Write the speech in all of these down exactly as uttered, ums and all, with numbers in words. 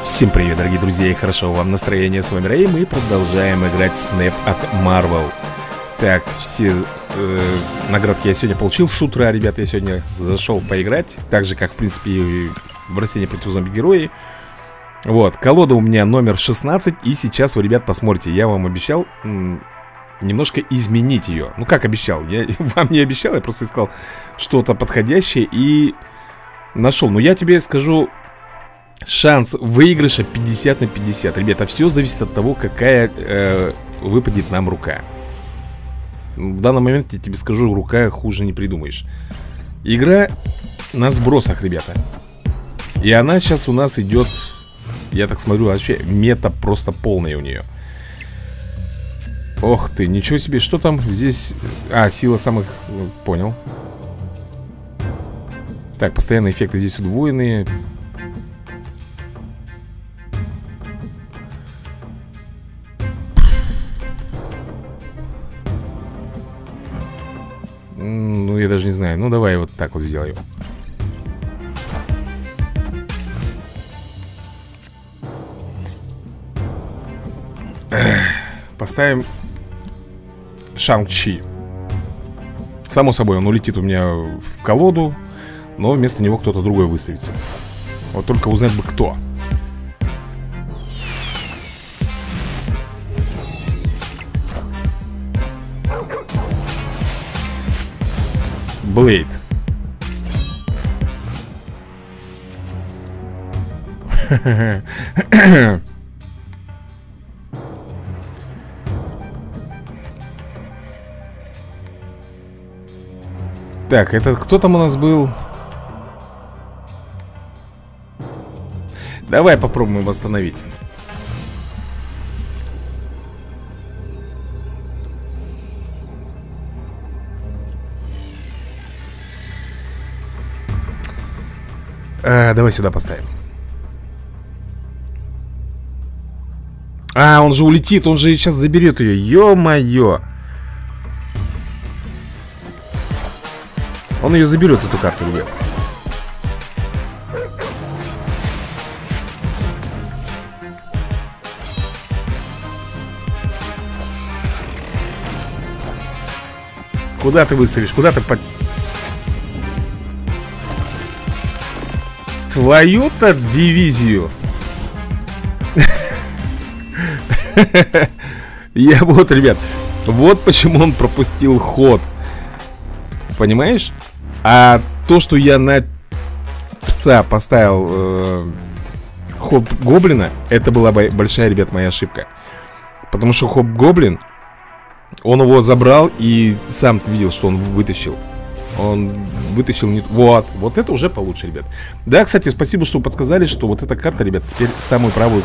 Всем привет, дорогие друзья, и хорошо вам настроение. С вами Рэй, мы продолжаем играть Снэп от Marvel. Так, все э, наградки я сегодня получил с утра, ребята. Я сегодня зашел поиграть. Так же, как, в принципе, и в растении против зомби-герои. Вот, колода у меня номер шестнадцать. И сейчас вы, ребят, посмотрите. Я вам обещал м, немножко изменить ее. Ну, как обещал? Я вам не обещал, я просто искал что-то подходящее и нашел. Но я тебе скажу... Шанс выигрыша пятьдесят на пятьдесят. Ребята, все зависит от того, какая э, выпадет нам рука. В данный момент я тебе скажу, рука хуже не придумаешь. Игра на сбросах, ребята. И она сейчас у нас идет, я так смотрю, вообще мета просто полная у нее. Ох ты, ничего себе, что там здесь? А, сила самых... Понял. Так, постоянные эффекты здесь удвоенные. Ну, я даже не знаю. Ну, давай вот так вот сделаю. Поставим Шанг-Чи. Само собой, он улетит у меня в колоду, но вместо него кто-то другой выставится. Вот только узнать бы кто. Блейд. Так, это кто там у нас был? Давай попробуем восстановить. А, давай сюда поставим. А, он же улетит, он же сейчас заберет ее. Ё-моё. Он ее заберет, эту карту, ребят. Куда ты выставишь? Куда ты под... Твою-то дивизию. Я вот, ребят, вот почему он пропустил ход. Понимаешь? А то, что я на пса поставил э, хоб гоблина, это была большая, ребят, моя ошибка. Потому что хоб-гоблин, он его забрал и сам ты видел, что он вытащил. Он вытащил не... Вот, вот это уже получше, ребят. Да, кстати, спасибо, что подсказали, что вот эта карта, ребят, теперь самую правую.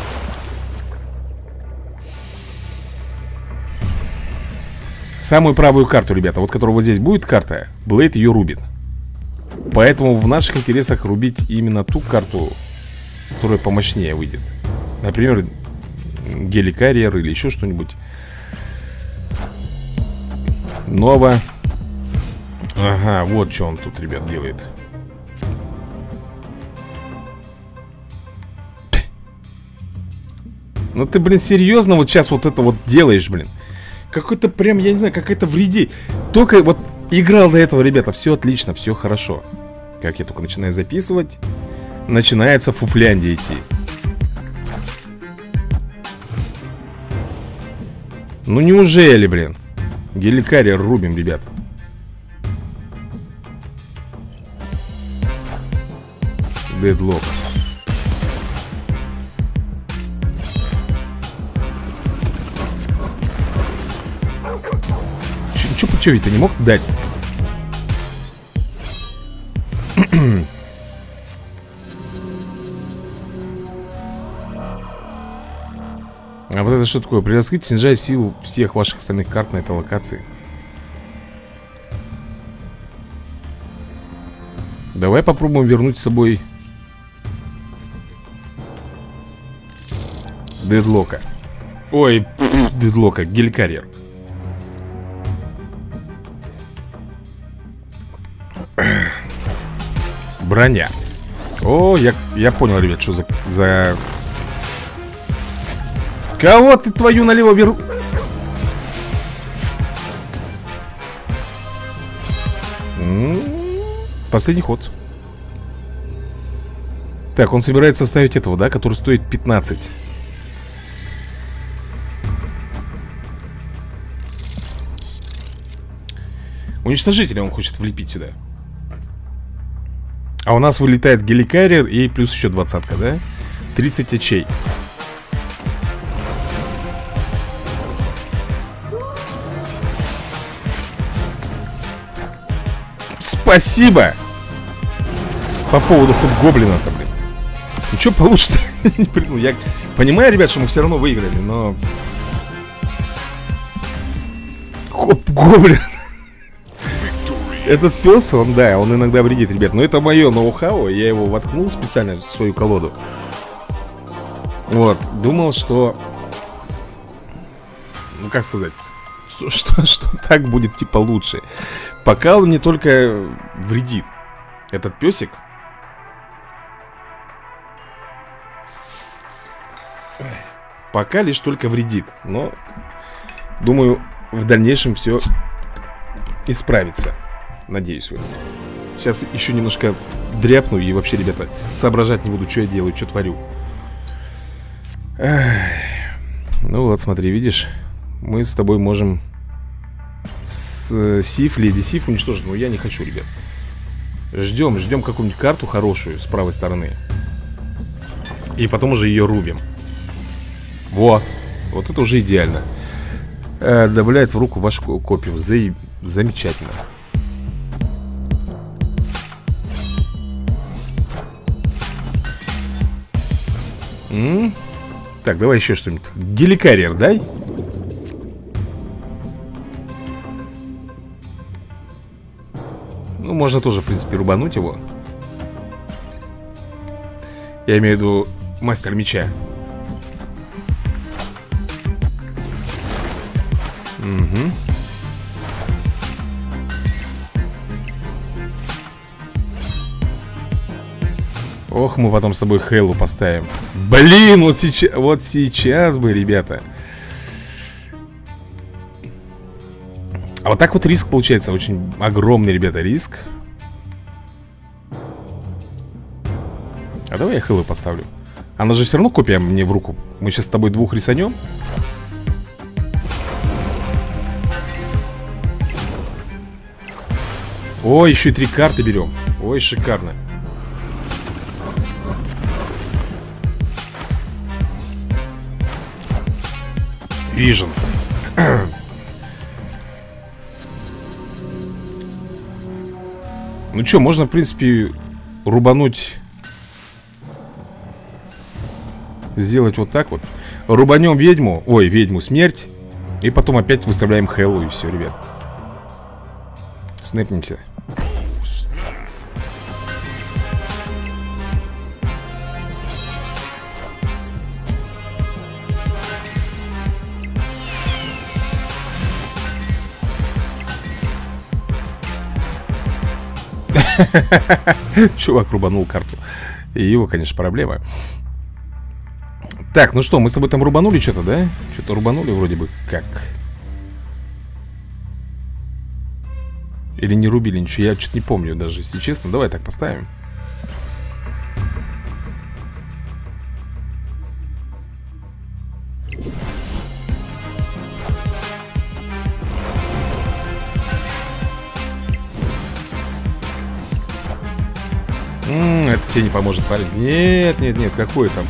Самую правую карту, ребята, вот которая вот здесь будет карта, Блейд ее рубит. Поэтому в наших интересах рубить именно ту карту, которая помощнее выйдет. Например, Геликарьер или еще что-нибудь. Нова. Ага, вот что он тут, ребят, делает. Ну ты, блин, серьезно вот сейчас вот это вот делаешь, блин? Какой-то прям, я не знаю, какая-то вреди. Только вот играл до этого, ребята, все отлично, все хорошо. Как я только начинаю записывать, начинается фуфляндия идти. Ну неужели, блин? Геликарьер рубим, ребят. Дедлок. Че, че, ведь ты не мог дать? А вот это что такое? При раскрытии снижает силу всех ваших остальных карт на этой локации. Давай попробуем вернуть с собой Дедлока. Ой, пфф, Дедлока, Геликарьер. Броня. О, я, я понял, ребят, что за, за Кого ты твою налево вер... Последний ход. Так, он собирается ставить этого, да, который стоит пятнадцать. Уничтожителя он хочет влепить сюда. А у нас вылетает геликарриер и плюс еще двадцатка, да? тридцать очей. Спасибо! По поводу хоть гоблина-то, блин. Ну что получится? Я понимаю, ребят, что мы все равно выиграли, но... Хоп, гоблин. Этот пес, он, да, он иногда вредит, ребят. Но это мое ноу-хау. Я его воткнул специально в свою колоду. Вот, думал, что... Ну, как сказать... Что, что, что так будет, типа, лучше. Пока он мне только вредит. Этот песик. Пока лишь только вредит. Но, думаю, в дальнейшем все исправится. Надеюсь. Сейчас еще немножко дряпну. И вообще, ребята, соображать не буду, что я делаю, что творю. Эх. Ну вот, смотри, видишь, мы с тобой можем с Сиф, Леди Сиф уничтожить. Но я не хочу, ребят. Ждем, ждем какую-нибудь карту хорошую с правой стороны. И потом уже ее рубим. Во, вот это уже идеально. э, Добавляет в руку вашу копию. За... Замечательно. М-м? Так, давай еще что-нибудь. Геликарриер дай. Ну, можно тоже, в принципе, рубануть его. Я имею в виду мастер меча. Угу. Ох, мы потом с тобой Хейлу поставим. Блин, вот сейчас, вот сейчас бы, ребята. А вот так вот риск получается очень огромный, ребята, риск. А давай я Хейлу поставлю. Она же все равно копия мне в руку. Мы сейчас с тобой двух рисанем. Ой, еще и три карты берем. Ой, шикарно. Вижен. Ну что, можно, в принципе, рубануть. Сделать вот так вот. Рубанем ведьму. Ой, ведьму смерть. И потом опять выставляем Хеллу. И все, ребят. Снэпнемся. Чувак рубанул карту. И его, конечно, проблема. Так, ну что, мы с тобой там рубанули что-то, да? Что-то рубанули вроде бы как. Или не рубили ничего, я что-то не помню даже, если честно. Давай так поставим. М-м, это тебе не поможет, парень. Нет, нет, нет, какой там.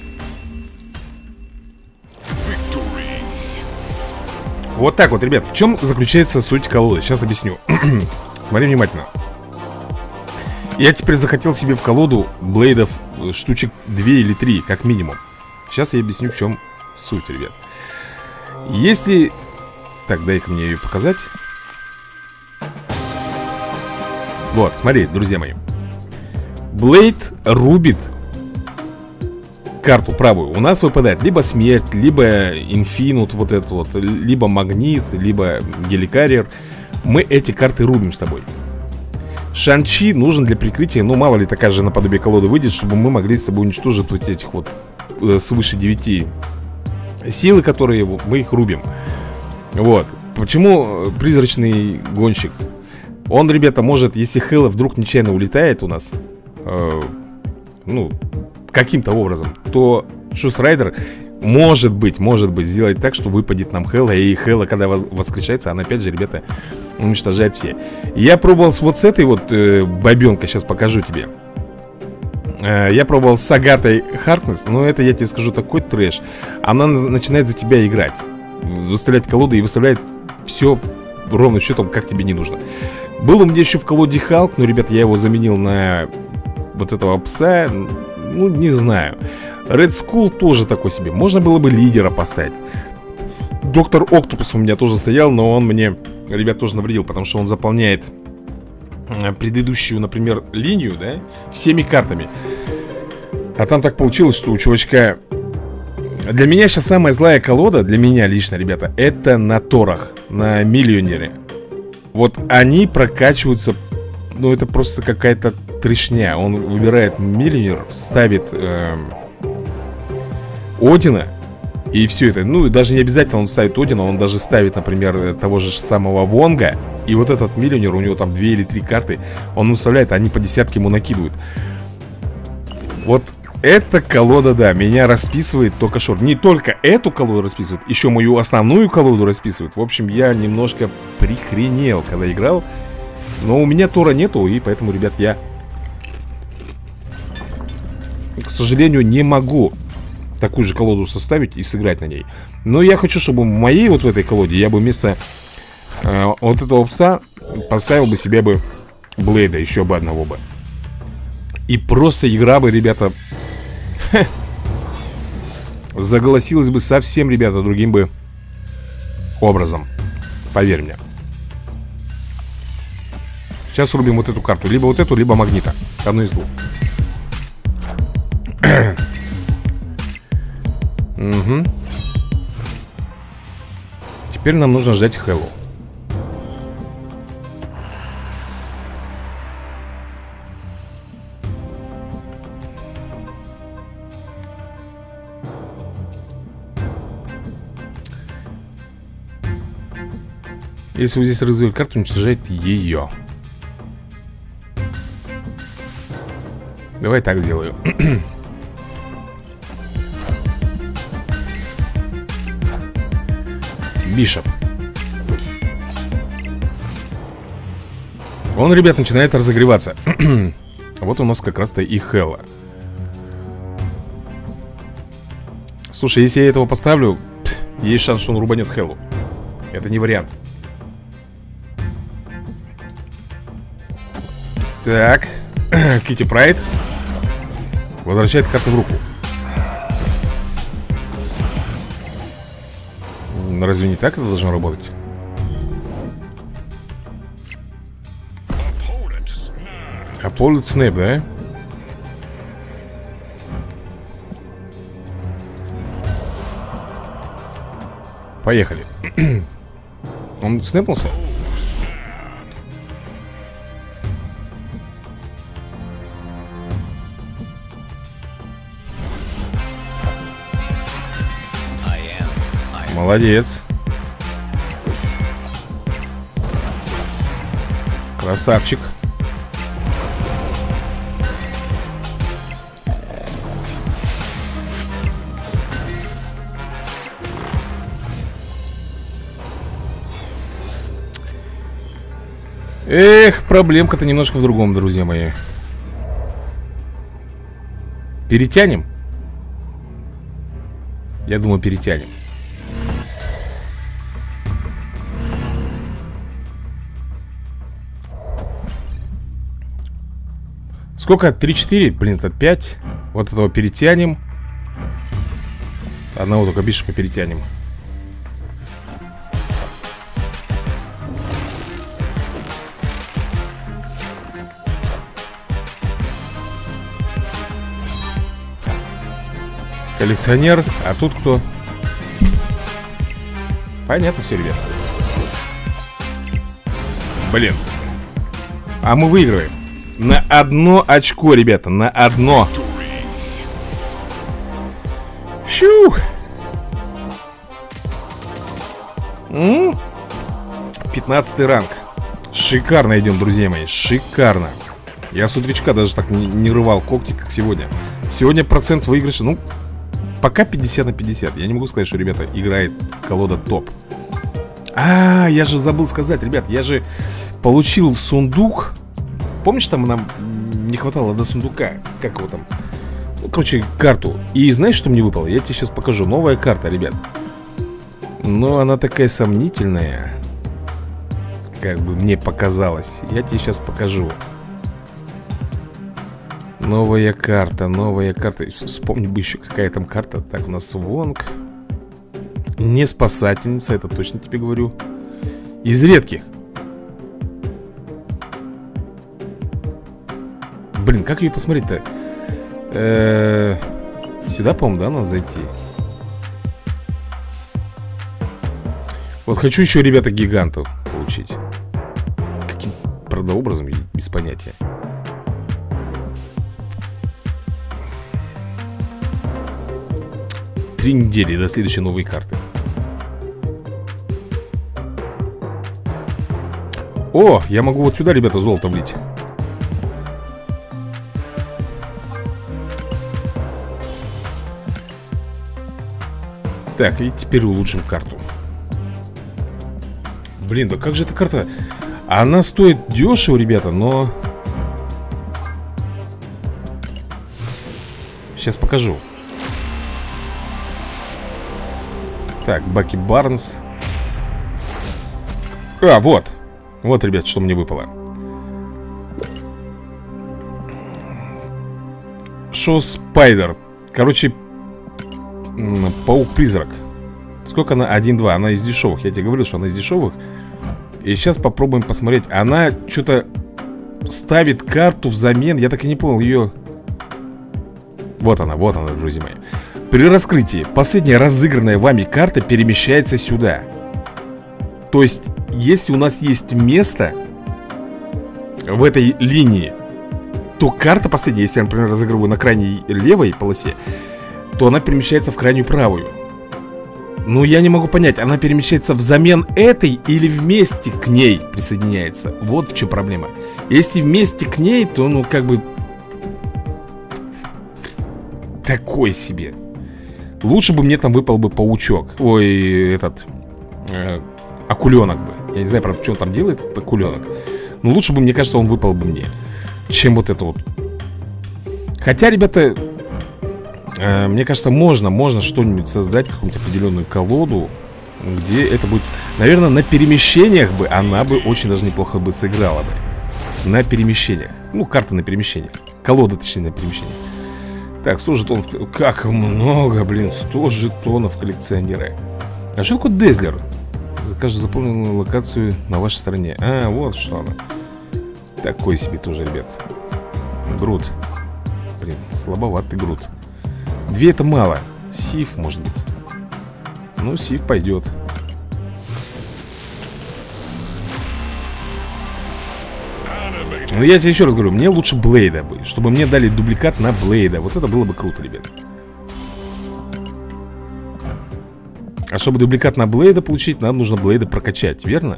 Вот так вот, ребят, в чем заключается суть колоды? Сейчас объясню. Смотри внимательно. Я теперь захотел себе в колоду блейдов штучек две или три, как минимум. Сейчас я объясню, в чем суть, ребят. Если... Так, дай-ка мне ее показать. Вот, смотри, друзья мои. Блейд рубит карту правую. У нас выпадает либо смерть, либо инфинут, вот это вот, либо магнит, либо геликарриер. Мы эти карты рубим с тобой. Шан-Чи нужен для прикрытия. Ну, мало ли, такая же наподобие колоды выйдет, чтобы мы могли с собой уничтожить вот этих вот э, свыше девяти силы, которые мы их рубим. Вот. Почему призрачный гонщик? Он, ребята, может, если Хэлла вдруг нечаянно улетает у нас, э, ну, каким-то образом, то Шустрайдер может быть, может быть, сделать так, что выпадет нам Хэлла. И Хэлла, когда воскрешается, она опять же, ребята, уничтожает все. Я пробовал вот с этой вот э, бабенкой, сейчас покажу тебе. э, Я пробовал с Агатой Харкнесс, но это, я тебе скажу, такой трэш. Она начинает за тебя играть, выставлять колоду и выставляет все ровно счетом, как тебе не нужно. Был у меня еще в колоде Халк, но, ребята, я его заменил на вот этого пса. Ну, не знаю. Red Skull тоже такой себе. Можно было бы лидера поставить. Доктор Октопус у меня тоже стоял, но он мне, ребят, тоже навредил, потому что он заполняет предыдущую, например, линию, да, всеми картами. А там так получилось, что у чувачка... Для меня сейчас самая злая колода, для меня лично, ребята, это на Торах, на Миллионере. Вот они прокачиваются, ну это просто какая-то трешня. Он выбирает Миллионер, ставит э, Одина, и все это. Ну и даже не обязательно он ставит Одина, он даже ставит, например, того же самого Вонга. И вот этот Миллионер, у него там две или три карты, он выставляет, они по десятке ему накидывают. Вот эта колода, да, меня расписывает только шорт. Не только эту колоду расписывает, еще мою основную колоду расписывает. В общем, я немножко прихренел, когда играл. Но у меня Тора нету, и поэтому, ребят, я, к сожалению, не могу такую же колоду составить и сыграть на ней. Но я хочу, чтобы в моей вот в этой колоде я бы вместо э, вот этого пса поставил бы себе бы Блейда, еще бы одного бы. И просто игра бы, ребята, заголосилась бы совсем, ребята, другим бы образом. Поверь мне. Сейчас рубим вот эту карту. Либо вот эту, либо магнита. Одну из двух. Угу. Теперь нам нужно ждать Хэллу. Если вы здесь разыгрываете карту, уничтожайте ее. Давай так сделаю. Бишоп. Он, ребят, начинает разогреваться. Вот у нас как раз-то и Хэлла. Слушай, если я этого поставлю, есть шанс, что он рубанет Хэллу. Это не вариант. Так, Китти Прайд возвращает карту в руку. Разве не так это должно работать? Opponent Snap, да? Поехали. Он снэпнулся? Молодец. Красавчик. Эх, проблемка-то немножко в другом, друзья мои. Перетянем? Я думаю, перетянем. Сколько? три-четыре? Блин, это пять. Вот этого перетянем. Одного только бишепа перетянем. Коллекционер. А тут кто? Понятно все, ребят. Блин. А мы выигрываем. На одно очко, ребята, на одно. Фью. М-м-м. пятнадцатый ранг. Шикарно идем, друзья мои, шикарно. Я с утречка даже так не, не рывал когти, как сегодня. Сегодня процент выигрыша, ну, пока пятьдесят на пятьдесят. Я не могу сказать, что, ребята, играет колода топ. А, я же забыл сказать, ребят, я же получил сундук. Помнишь, там нам не хватало до сундука? Как его там? Ну, короче, карту. И знаешь, что мне выпало? Я тебе сейчас покажу. Новая карта, ребят. Но она такая сомнительная, как бы мне показалось. Я тебе сейчас покажу. Новая карта, новая карта. Вспомни бы еще, какая там карта. Так, у нас Вонг. Не спасательница, это точно тебе говорю. Из редких. Блин, как ее посмотреть-то? Э-э- Сюда, по-моему, да, надо зайти. Вот хочу еще, ребята, гигантов получить. Каким, правда, образом, без понятия. Три недели до следующей новой карты. О, я могу вот сюда, ребята, золото влить. Так, и теперь улучшим карту. Блин, да как же эта карта? Она стоит дешево, ребята, но... Сейчас покажу. Так, Баки Барнс. А, вот. Вот, ребят, что мне выпало. Шоу Спайдер. Короче, Паук-призрак. Сколько она? один-два. Она из дешевых. Я тебе говорил, что она из дешевых. И сейчас попробуем посмотреть. Она что-то ставит карту взамен. Я так и не понял ее. Вот она, вот она, друзья мои. При раскрытии последняя разыгранная вами карта перемещается сюда. То есть, если у нас есть место в этой линии, то карта последняя, если я, например, разыгрываю на крайней левой полосе, то она перемещается в крайнюю правую. Но я не могу понять, она перемещается взамен этой или вместе к ней присоединяется. Вот в чем проблема. Если вместе к ней, то ну как бы такой себе. Лучше бы мне там выпал бы паучок. Ой, этот э, акуленок бы. Я не знаю, правда, что он там делает, этот акуленок. Но лучше бы, мне кажется, он выпал бы мне, чем вот это вот. Хотя, ребята, э, мне кажется, можно Можно что-нибудь создать, какую-нибудь определенную колоду, где это будет, наверное, на перемещениях бы она бы очень даже неплохо бы сыграла бы. На перемещениях. Ну, карта на перемещениях. Колода, точнее, на перемещениях. Так, сто жетонов. Как много, блин, сто жетонов коллекционера. А что такое Дезлер? За каждую заполненную локацию на вашей стороне. А, вот что она. Такой себе тоже, ребят. Грут. Блин, слабоватый грут. Две это мало. Сив, может быть. Ну, Сив пойдет. Ну, я тебе еще раз говорю, мне лучше Блейда бы, чтобы мне дали дубликат на Блейда. Вот это было бы круто, ребят. А чтобы дубликат на Блейда получить, нам нужно Блейда прокачать, верно?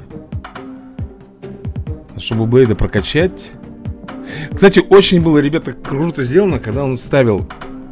Чтобы Блейда прокачать... Кстати, очень было, ребята, круто сделано, когда он ставил...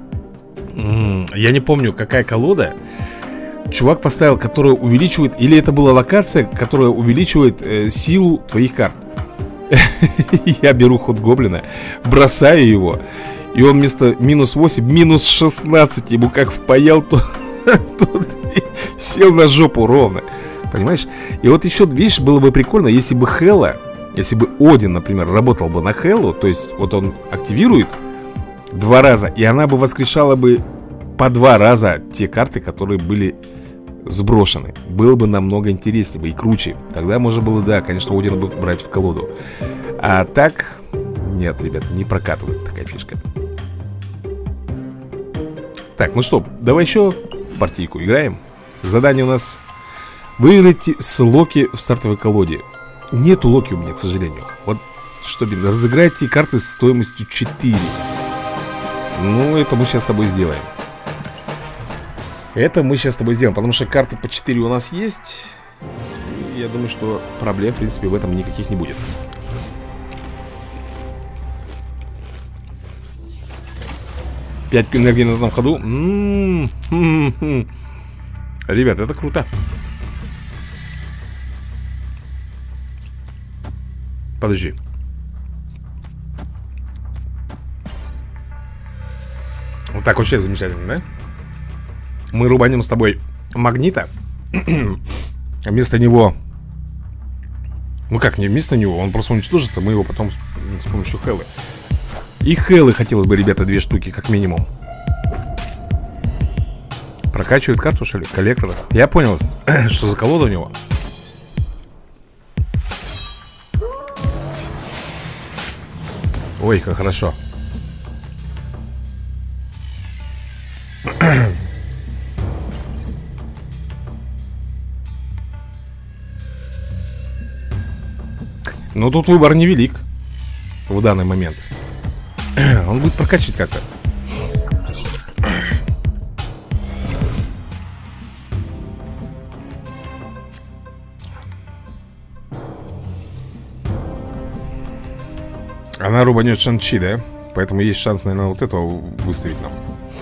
Я не помню, какая колода. Чувак поставил, которая увеличивает... Или это была локация, которая увеличивает э, силу твоих карт. Я беру ход гоблина, бросаю его, и он вместо минус восемь, минус шестнадцать ему как впаял, то тут сел на жопу ровно. Понимаешь? И вот еще, видишь, было бы прикольно, если бы Хелла, если бы Один, например, работал бы на Хеллу. То есть вот он активирует два раза, и она бы воскрешала бы по два раза те карты, которые были сброшены. Было бы намного интереснее бы и круче. Тогда можно было, да, конечно, Одина бы брать в колоду. А так, нет, ребят, не прокатывает такая фишка. Так, ну что, давай еще партийку играем. Задание у нас: выиграйте с Локи в стартовой колоде. Нету Локи у меня, к сожалению. Вот что, блин, разыграйте карты с стоимостью четыре. Ну, это мы сейчас с тобой сделаем. Это мы сейчас с тобой сделаем, потому что карты по четыре у нас есть. И я думаю, что проблем, в принципе, в этом никаких не будет. Пять энергии на одном ходу. М-м-м-м. Ребят, это круто. Подожди. Вот так вообще замечательно, да? Мы рубанем с тобой магнита. А вместо него... Ну как, не вместо него, он просто уничтожится. Мы его потом с помощью Хеллы. И Хеллы хотелось бы, ребята, две штуки, как минимум. Прокачивает карту, что ли? Коллектора. Я понял, что за колода у него. Ой, как хорошо. Но тут выбор невелик в данный момент. Он будет прокачивать как-то. Она рубанет Шан-Чи, да? Поэтому есть шанс, наверное, вот этого выставить нам.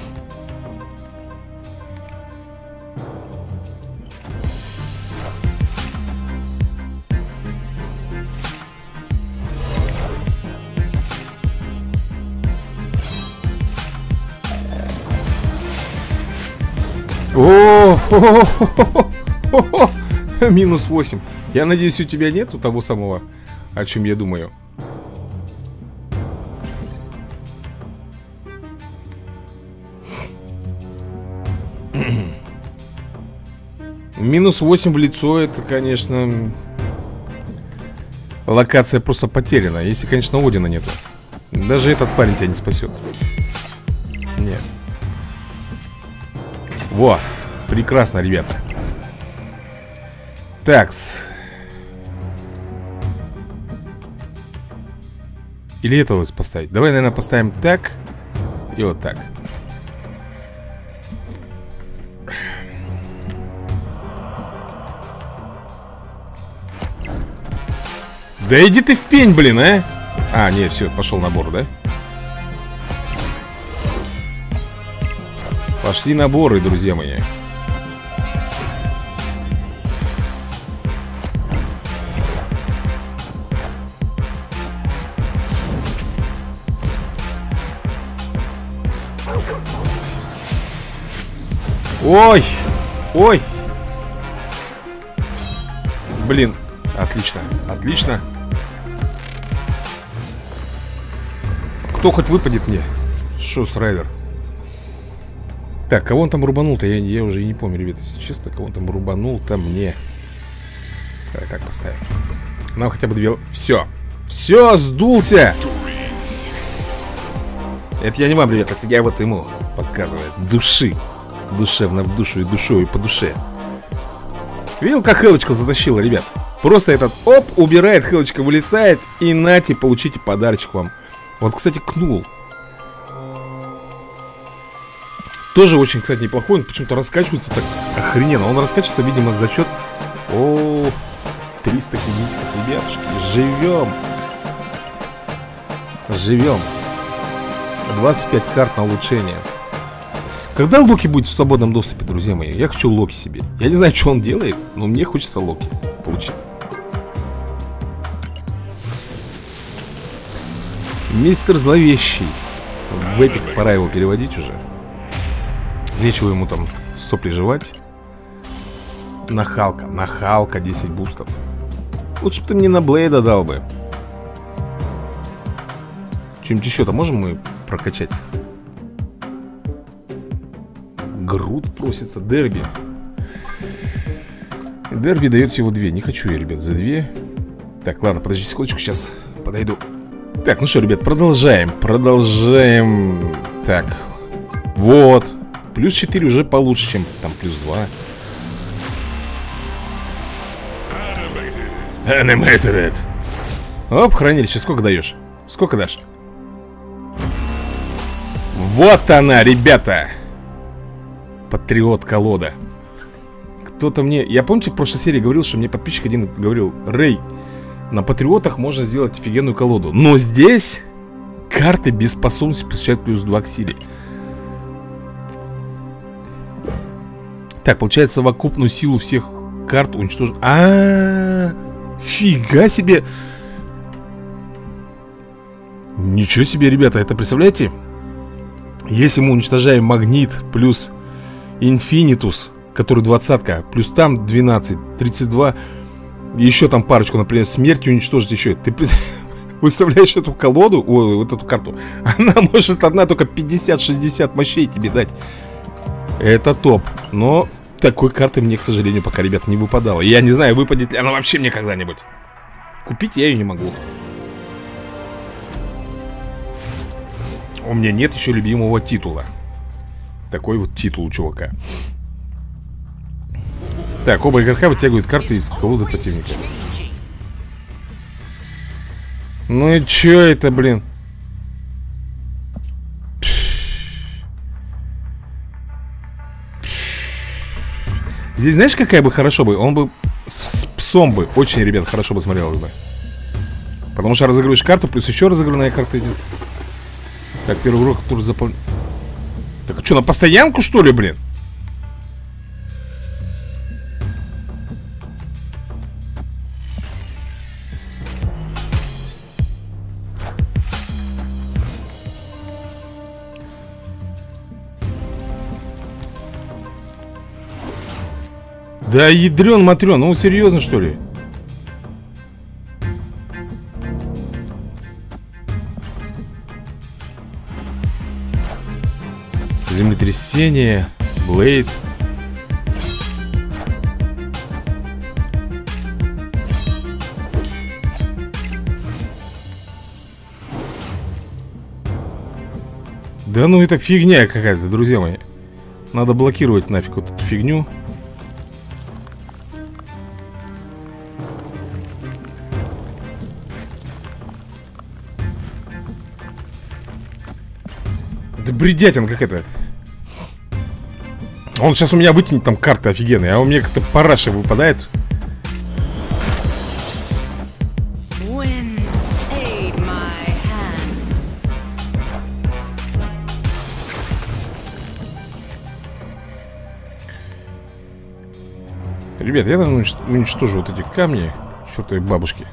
О, минус восемь. Я надеюсь, у тебя нету того самого, о чем я думаю. Минус восемь в лицо, это, конечно, локация просто потеряна. Если, конечно, Одина нету. Даже этот парень тебя не спасет. Нет. Во, прекрасно, ребята. Такс. Или этого поставить? Давай, наверное, поставим так. И вот так. Да иди ты в пень, блин, а! А, нет, все, пошел набор, да? Пошли наборы, друзья мои. Ой! Ой! Блин, отлично, отлично. Кто хоть выпадет мне? Шост Райдер. Так, кого он там рубанул-то? Я, я уже и не помню, ребята, если честно. Кого он там рубанул-то мне. Давай так поставим. Нам хотя бы две... Все. Все, сдулся. Это я не вам, ребята, это я вот ему подсказываю. Души. Душевно в душу и душой по душе. Видел, как Хелочка затащила, ребят? Просто этот оп, убирает, Хелочка вылетает. И нате, получите подарочек вам. Вот, кстати, Кнул. Тоже очень, кстати, неплохой. Он почему-то раскачивается так охрененно. Он раскачивается, видимо, за счет... О, триста кредитиков, ребятушки. Живем. Живем. двадцать пять карт на улучшение. Когда Локи будет в свободном доступе, друзья мои? Я хочу Локи себе. Я не знаю, что он делает, но мне хочется Локи получить. Мистер Зловещий. В эпик пора его переводить уже. Нечего ему там сопли жевать. Нахалка, нахалка, десять бустов. Лучше бы ты мне на Блейда дал бы. Чем-нибудь еще-то можем мы прокачать? Груд просится, Дерби. Дерби дает всего две. Не хочу я, ребят, за две. Так, ладно, подожди секундочку, сейчас подойду. Так, ну что, ребят, продолжаем. Продолжаем. Так, вот. Плюс четыре уже получше, чем там плюс два. Animated. Оп, хранилище, сколько даешь? Сколько дашь? Вот она, ребята. Патриот колода. Кто-то мне... Я, помните, в прошлой серии говорил, что мне подписчик один говорил: Рэй, на Патриотах можно сделать офигенную колоду. Но здесь карты без способности получают плюс два к силе. Так, получается, совокупную силу всех карт уничтожить. А-а-а, фига себе. Ничего себе, ребята, это представляете? Если мы уничтожаем магнит плюс инфинитус, который двадцатка, плюс там двенадцать, тридцать два, еще там парочку, например, смерти уничтожить еще. Ты выставляешь эту колоду, о, вот эту карту, она может одна только пятьдесят-шестьдесят мощей тебе дать. Это топ. Но такой карты мне, к сожалению, пока, ребят, не выпадало. Я не знаю, выпадет ли она вообще мне когда-нибудь. Купить я ее не могу. У меня нет еще любимого титула. Такой вот титул у чувака. Так, оба игрока вытягивают карты из колоды противника. Ну и чё это, блин? Здесь знаешь, какая бы хорошо бы? Он бы с псом бы очень, ребят, хорошо бы смотрелось бы. Потому что разыгрываешь карту, плюс еще разыгранная карта идет. Так, первый игрок, который заполнил. Так, а что, на постоянку, что ли, блин? Да ядрен матрен, ну серьезно, что ли? Землетрясение, Блейд. Да ну это фигня какая-то, друзья мои. Надо блокировать нафиг вот эту фигню. Это бредятин какая-то. Он сейчас у меня вытянет там карты офигенные, а у меня как-то параша выпадает. Ребят, я, наверное, уничтожу вот эти камни чертовой бабушки.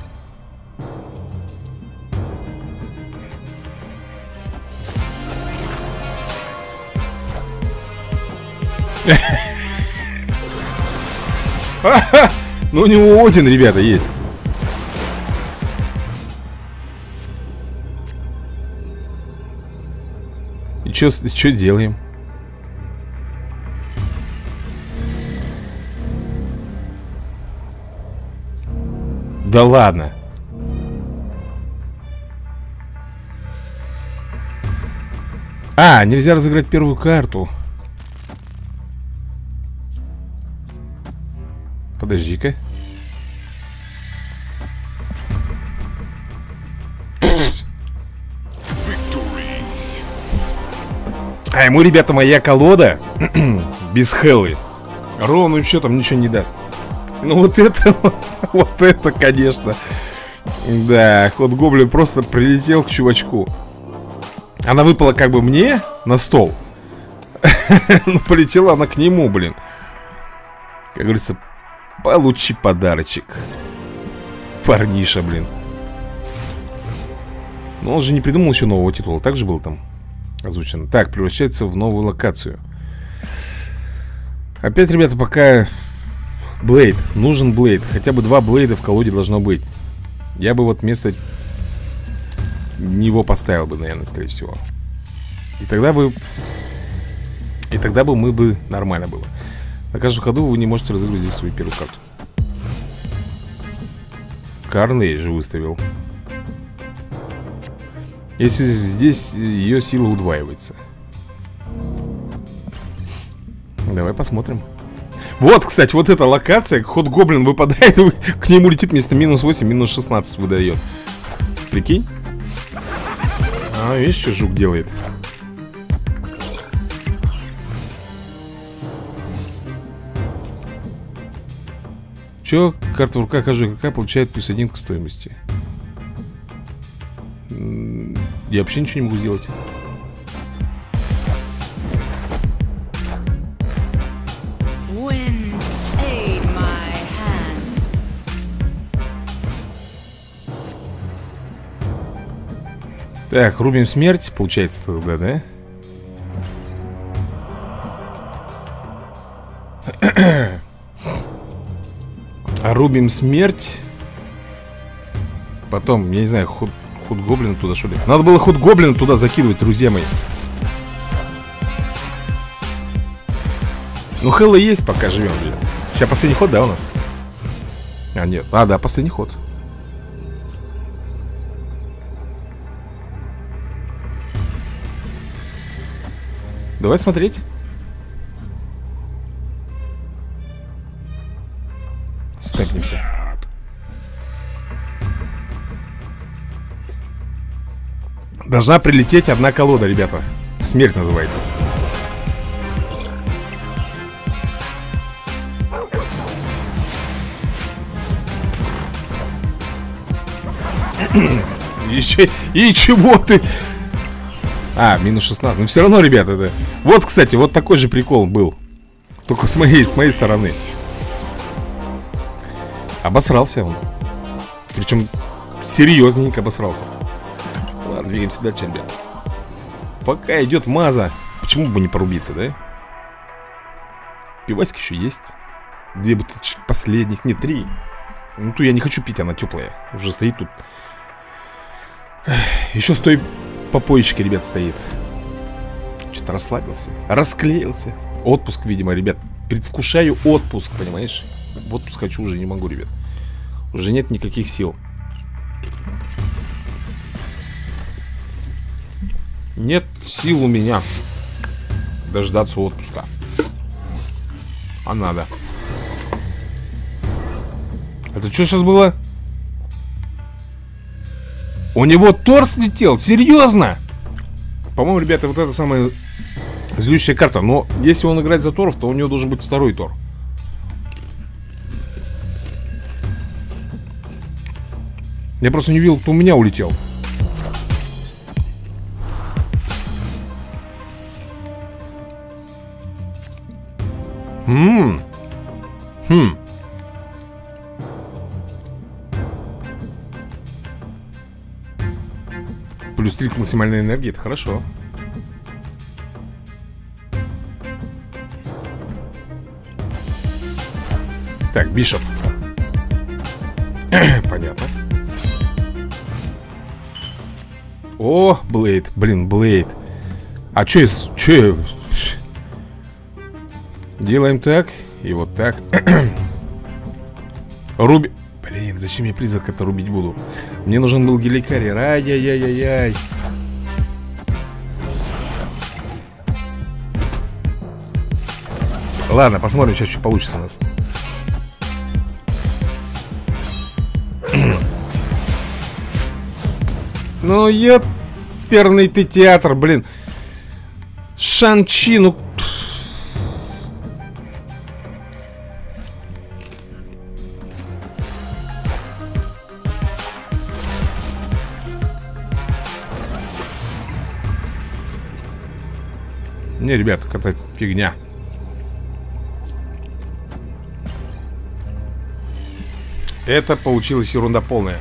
Ну у него Один, ребята, есть. И что что делаем? Да ладно. А, нельзя разыграть первую карту. Подожди-ка. А ему, ребята, моя колода без хеллы ровным счетом ничего не даст. Ну вот это, вот это, конечно. Да, Ход Гоблин просто прилетел к чувачку. Она выпала как бы мне на стол. Но полетела она к нему, блин. Как говорится, получи подарочек, парниша, блин. Но он же не придумал еще нового титула. Так же было там озвучено. Так, превращается в новую локацию. Опять, ребята, пока Блейд, нужен Блейд. Хотя бы два Блейда в колоде должно быть. Я бы вот вместо него поставил бы, наверное, скорее всего. И тогда бы И тогда бы мы бы нормально было. На каждом ходу вы не можете разыграть здесь свою первую карту. Карней же выставил. Если здесь ее сила удваивается. Давай посмотрим. Вот, кстати, вот эта локация. Ход Гоблин выпадает, к нему летит вместо минус восемь, минус шестнадцать выдает. Прикинь. А, видишь, что жук делает. Еще карта в руках каждого игрока получает плюс один к стоимости. Я вообще ничего не могу сделать. Так, рубим смерть, получается тогда, да? Рубим смерть. Потом, я не знаю, худ, худ гоблина туда, что ли? Надо было худ гоблина туда закидывать, друзья мои. Ну, Хэлла есть, пока живем, блин. Сейчас последний ход, да, у нас? А, нет, а, да, последний ход. Давай смотреть. Степнемся. Должна прилететь одна колода, ребята. Смерть называется. И, че, и чего ты? А, минус шестнадцать. Ну все равно, ребята, это... Вот, кстати, вот такой же прикол был. Только с моей, с моей стороны. Обосрался он. Причем серьезненько обосрался. Ладно, двигаемся дальше, ребят. Пока идет маза. Почему бы не порубиться, да? Пивасик еще есть. Две бутылочки последних. Не, три. Ну, ту я не хочу пить, она теплая. Уже стоит тут. Еще с той попоечки, ребят, стоит. Что-то расслабился. Расклеился. Отпуск, видимо, ребят. Предвкушаю отпуск, понимаешь? В отпуск хочу, уже не могу, ребят. Уже нет никаких сил. Нет сил у меня дождаться отпуска. А надо. Это что сейчас было? У него Тор слетел? Серьезно? По-моему, ребята, вот это самая злющая карта. Но если он играет за Торов, то у него должен быть второй Тор. Я просто не видел, кто у меня улетел. Ммм. Хм. Плюс три к максимальной энергии, это хорошо. Так, Бишоп. Понятно. О, Блейд, блин, Блейд. А чё я, чё я... Делаем так и вот так. Руби... Блин, зачем я призрак-то рубить буду? Мне нужен был геликарий. Ай-яй-яй-яй-яй. Ладно, посмотрим, сейчас что получится у нас. Ну, еперный ты театр, блин. Шан-Чи, ну... Не, ребят, это фигня. Это получилась ерунда полная.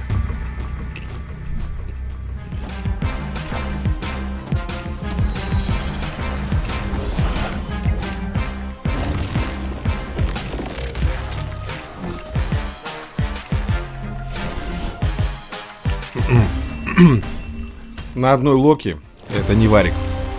На одной локе это не варик.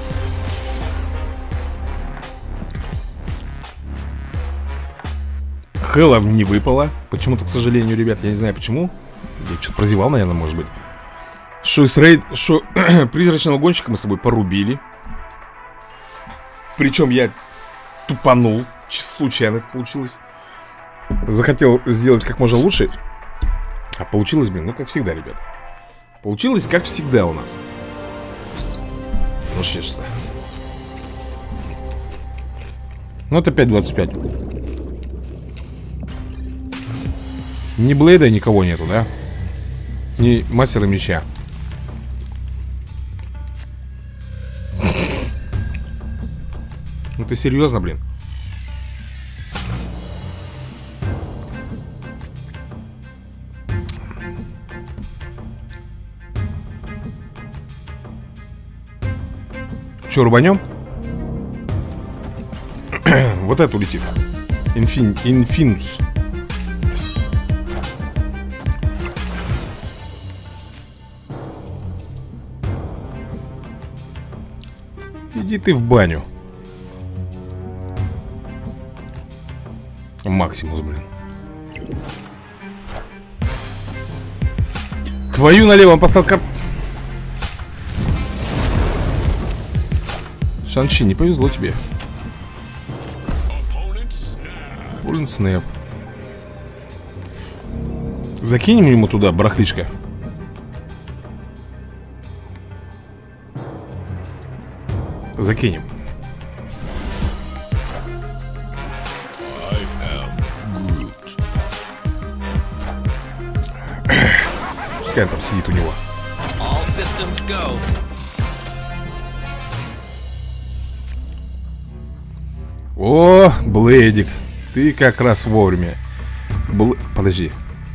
Хэлла не выпало. Почему-то, к сожалению, ребят, я не знаю почему. Я что-то прозевал, наверное, может быть. Шо с рейд... Шо... Призрачного гонщика мы с тобой порубили. Причем я тупанул. Случайно получилось. Захотел сделать как можно лучше. А получилось, блин, ну как всегда, ребят. Получилось как всегда у нас. Ну, честно. Ну, это пять двадцать пять. Ни Блейда, никого нету, да? Ни Мастера Меча. Ну ты серьезно, блин? Че, рубанем? Вот это улетит. Инфин... Инфинус. Иди ты в баню. Максимус, блин. Твою налево, он послал кар... Шанши, не повезло тебе. Оппонент снэп. Закинем ему туда, барахлишко. Закинем. Пускай он там сидит у него. О, Блейдик, ты как раз вовремя. Бл... Подожди.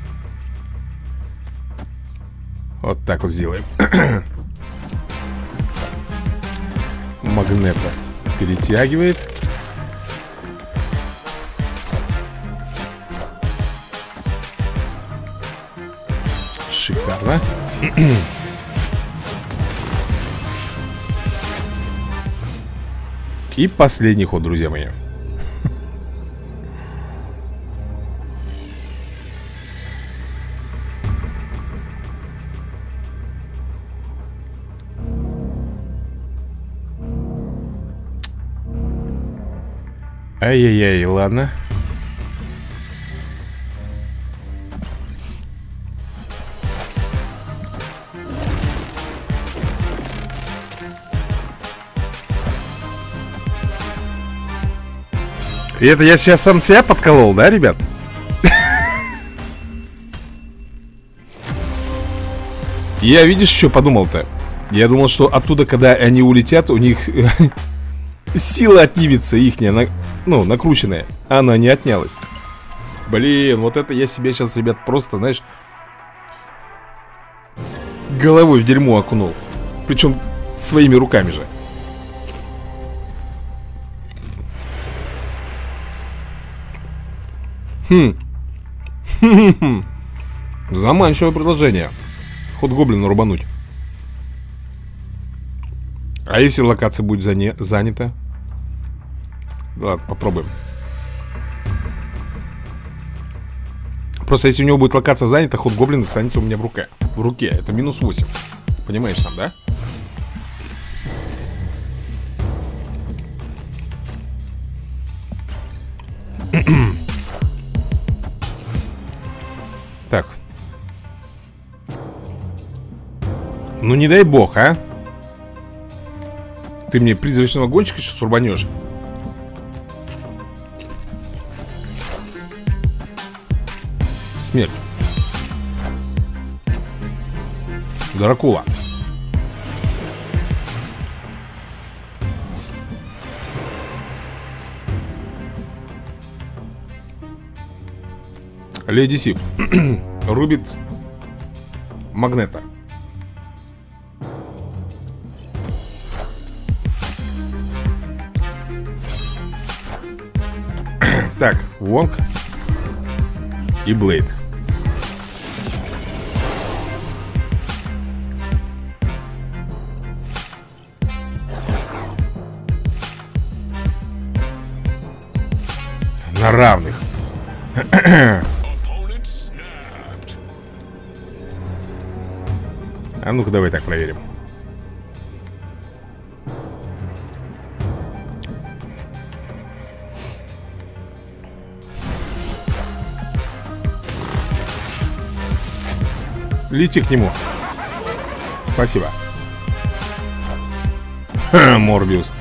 Вот так вот сделаем. Магнета перетягивает. Шикарно. И последний ход, друзья мои. Ай-яй-яй, ладно. И это я сейчас сам себя подколол, да, ребят? Я, видишь, что подумал-то? Я думал, что оттуда, когда они улетят, у них сила отнимется ихняя, ну, накрученная. А она не отнялась. Блин, вот это я себе сейчас, ребят, просто, знаешь, головой в дерьмо окунул. Причем своими руками же. Хм. Хм-хм-хм. Заманчивое предложение. Ход гоблина рубануть. А если локация будет зане... занята? Ладно, попробуем. Просто если у него будет локация занята, ход гоблина останется у меня в руке. В руке. Это минус восемь. Понимаешь сам, да? Так. Ну не дай бог, а? Ты мне призрачного гонщика сейчас рубанешь. Смерть. Дракула. Леди Сив рубит Магнета. Так, Вонг и Блейд. На равных. А ну-ка давай так проверим. Лети к нему. Спасибо. Ха, Морбиус.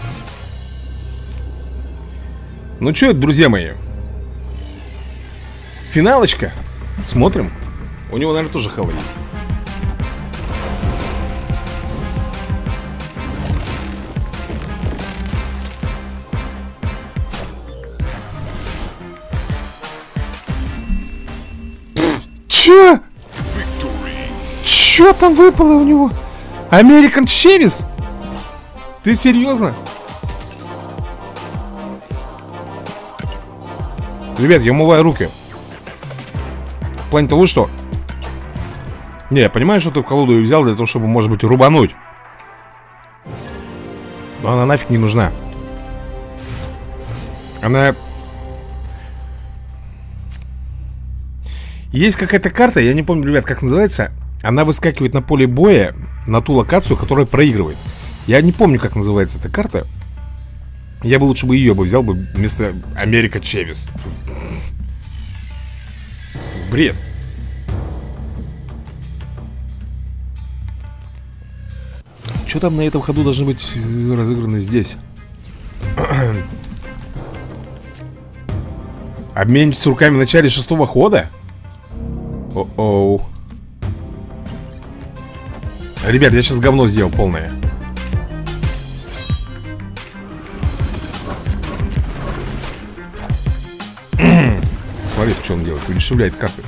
Ну что, друзья мои, финалочка. Смотрим. У него, наверное, тоже хала есть. Чё? Чё там выпало у него? American Chevys? Ты серьезно? Ребят, я умываю руки. В плане того, что... Не, я понимаю, что ты в колоду ее взял для того, чтобы, может быть, рубануть. Но она нафиг не нужна. Она... Есть какая-то карта, я не помню, ребят, как называется. Она выскакивает на поле боя на ту локацию, которая проигрывает. Я не помню, как называется эта карта. Я бы лучше бы ее бы взял бы вместо Америка Чевис. Бред. Что там на этом ходу должно быть разыграно здесь? Обмениваться руками в начале шестого хода? О-оу. Ребят, я сейчас говно сделал полное. Смотрите, что он делает. Удешевляет карты.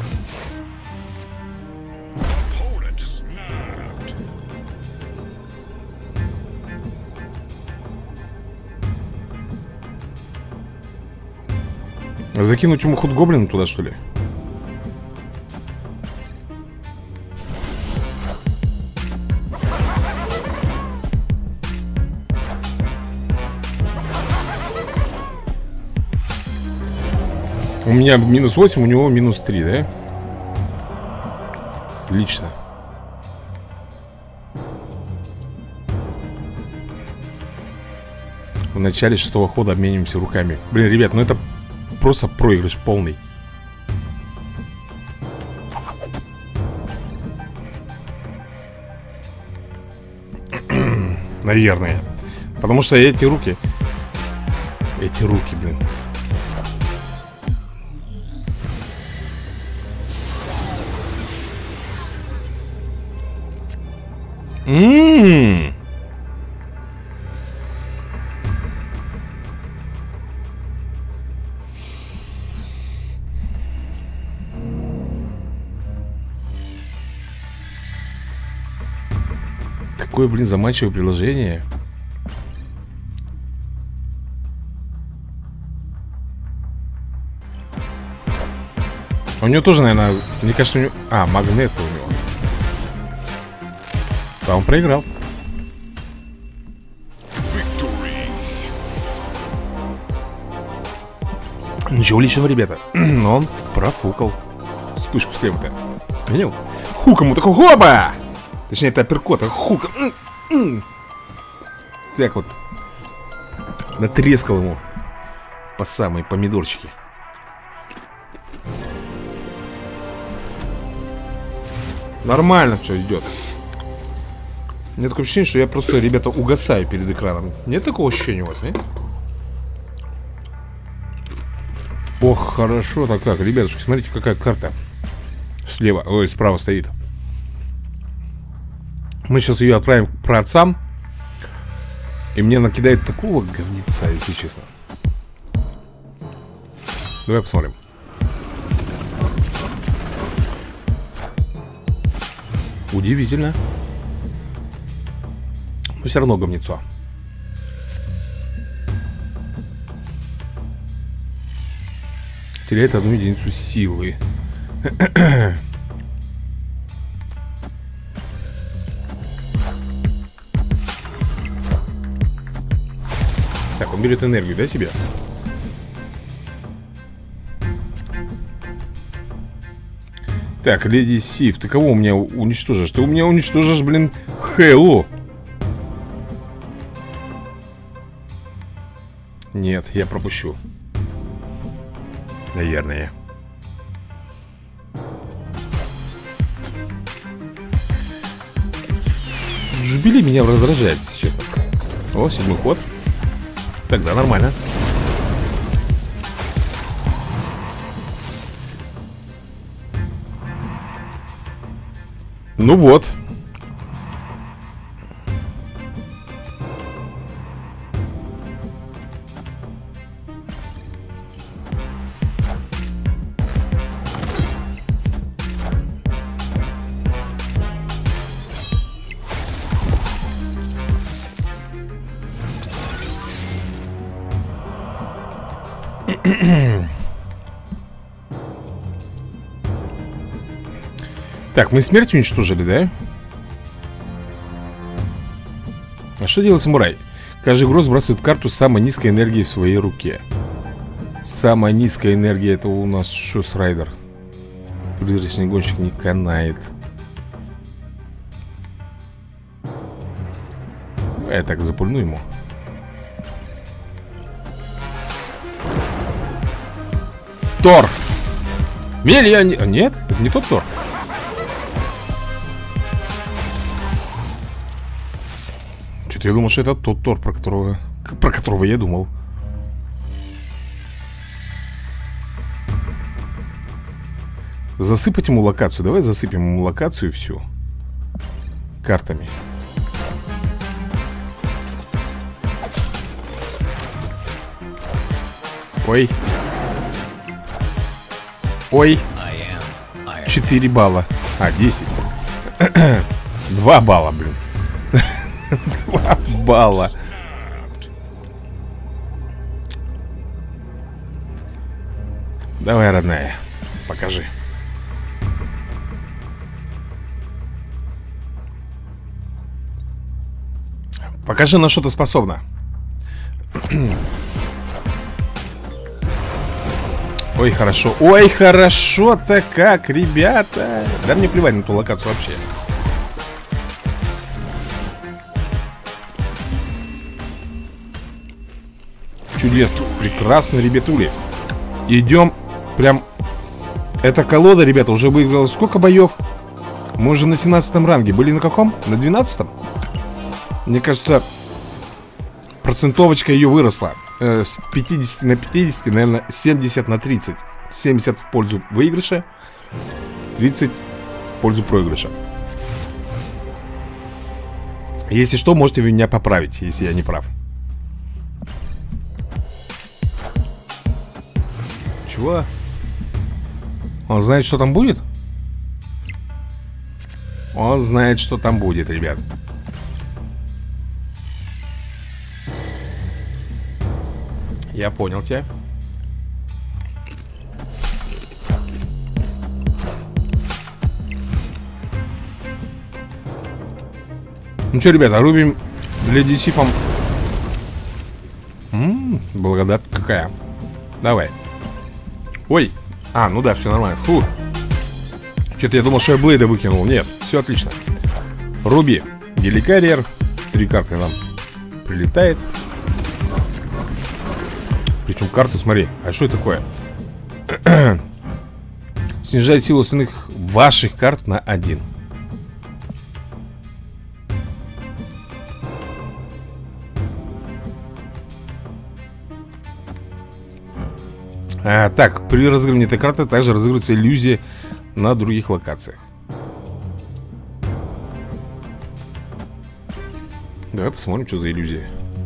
Закинуть ему ход гоблина туда, что ли? У меня минус восемь, у него минус три, да? Отлично. В начале шестого хода обменимся руками. Блин, ребят, ну это просто проигрыш полный. Наверное. Потому что эти руки... Эти руки, блин. Ммм. Такое, блин, заманчивое приложение. У него тоже, наверное, мне кажется, у него... А, магнит у него. Да, он проиграл. Ничего личного, ребята. Но он профукал вспышку слева-то. Понял? Хук ему такой, хоба! Точнее, это апперкот, а хук. Так вот. Натрескал ему по самые помидорчики. Нормально все идет. У меня такое ощущение, что я просто, ребята, угасаю перед экраном. Нет такого ощущения у вас, а? Ох, хорошо-то как, ребятушки, смотрите, какая карта. Слева, ой, справа стоит. Мы сейчас ее отправим к праотцам. И мне накидает такого говнеца, если честно. Давай посмотрим. Удивительно. Но все равно говнецо. Теряет одну единицу силы. Так, он берет энергию, да, себе? Так, леди Сив, ты кого у меня уничтожишь? Ты у меня уничтожишь, блин, Хэллу. Нет, я пропущу. Наверное. Жбили меня раздражает, если честно. О, седьмой ход. Тогда нормально. Ну вот. Так, мы смерть уничтожили, да? А что делает самурай? Каждый игрок сбрасывает карту с самой низкой энергией в своей руке. Самая низкая энергия — это у нас что, с райдер? Призрачный гонщик не канает. Я так запульну ему. Тор! Мелья... Не... Нет, это не тот Тор. Что-то я думал, что это тот Тор, про которого... Про которого я думал. Засыпать ему локацию. Давай засыпем ему локацию всю картами. Ой. Ой. четыре балла. А, десять. два балла, блин. два балла. Давай, родная, покажи. Покажи, на что ты способна. Ой, хорошо. Ой, хорошо-то как, ребята. Да мне плевать на ту локацию вообще. Чудесно. Прекрасно, ребятули. Идем прям... Эта колода, ребята, уже выиграла сколько боев? Мы уже на семнадцатом ранге. Были на каком? На двенадцатом? Мне кажется, процентовочка ее выросла. э, С пятидесяти на пятьдесят, наверное, семьдесят на тридцать. семьдесят в пользу выигрыша, тридцать в пользу проигрыша. Если что, можете вы меня поправить, если я не прав. Чего? Он знает, что там будет? Он знает, что там будет, ребят. Я понял тебя. Ну что, ребята, рубим для ди си. Ммм, благодать какая. Давай. Ой. А, ну да, все нормально. Фу. Что-то я думал, что я Блейда выкинул. Нет, все отлично. Руби. Геликарьер. Три карты нам прилетает. Причем карту, смотри. А что это такое? Снижает силу остальных ваших карт на один. А, так, при разыгрывании этой карты также разыгрывается иллюзия на других локациях. Давай посмотрим, что за иллюзия.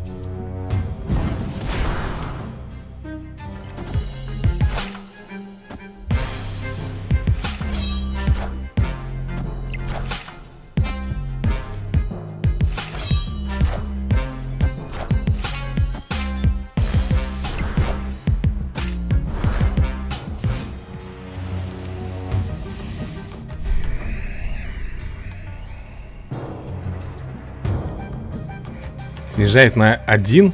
Снижает на один.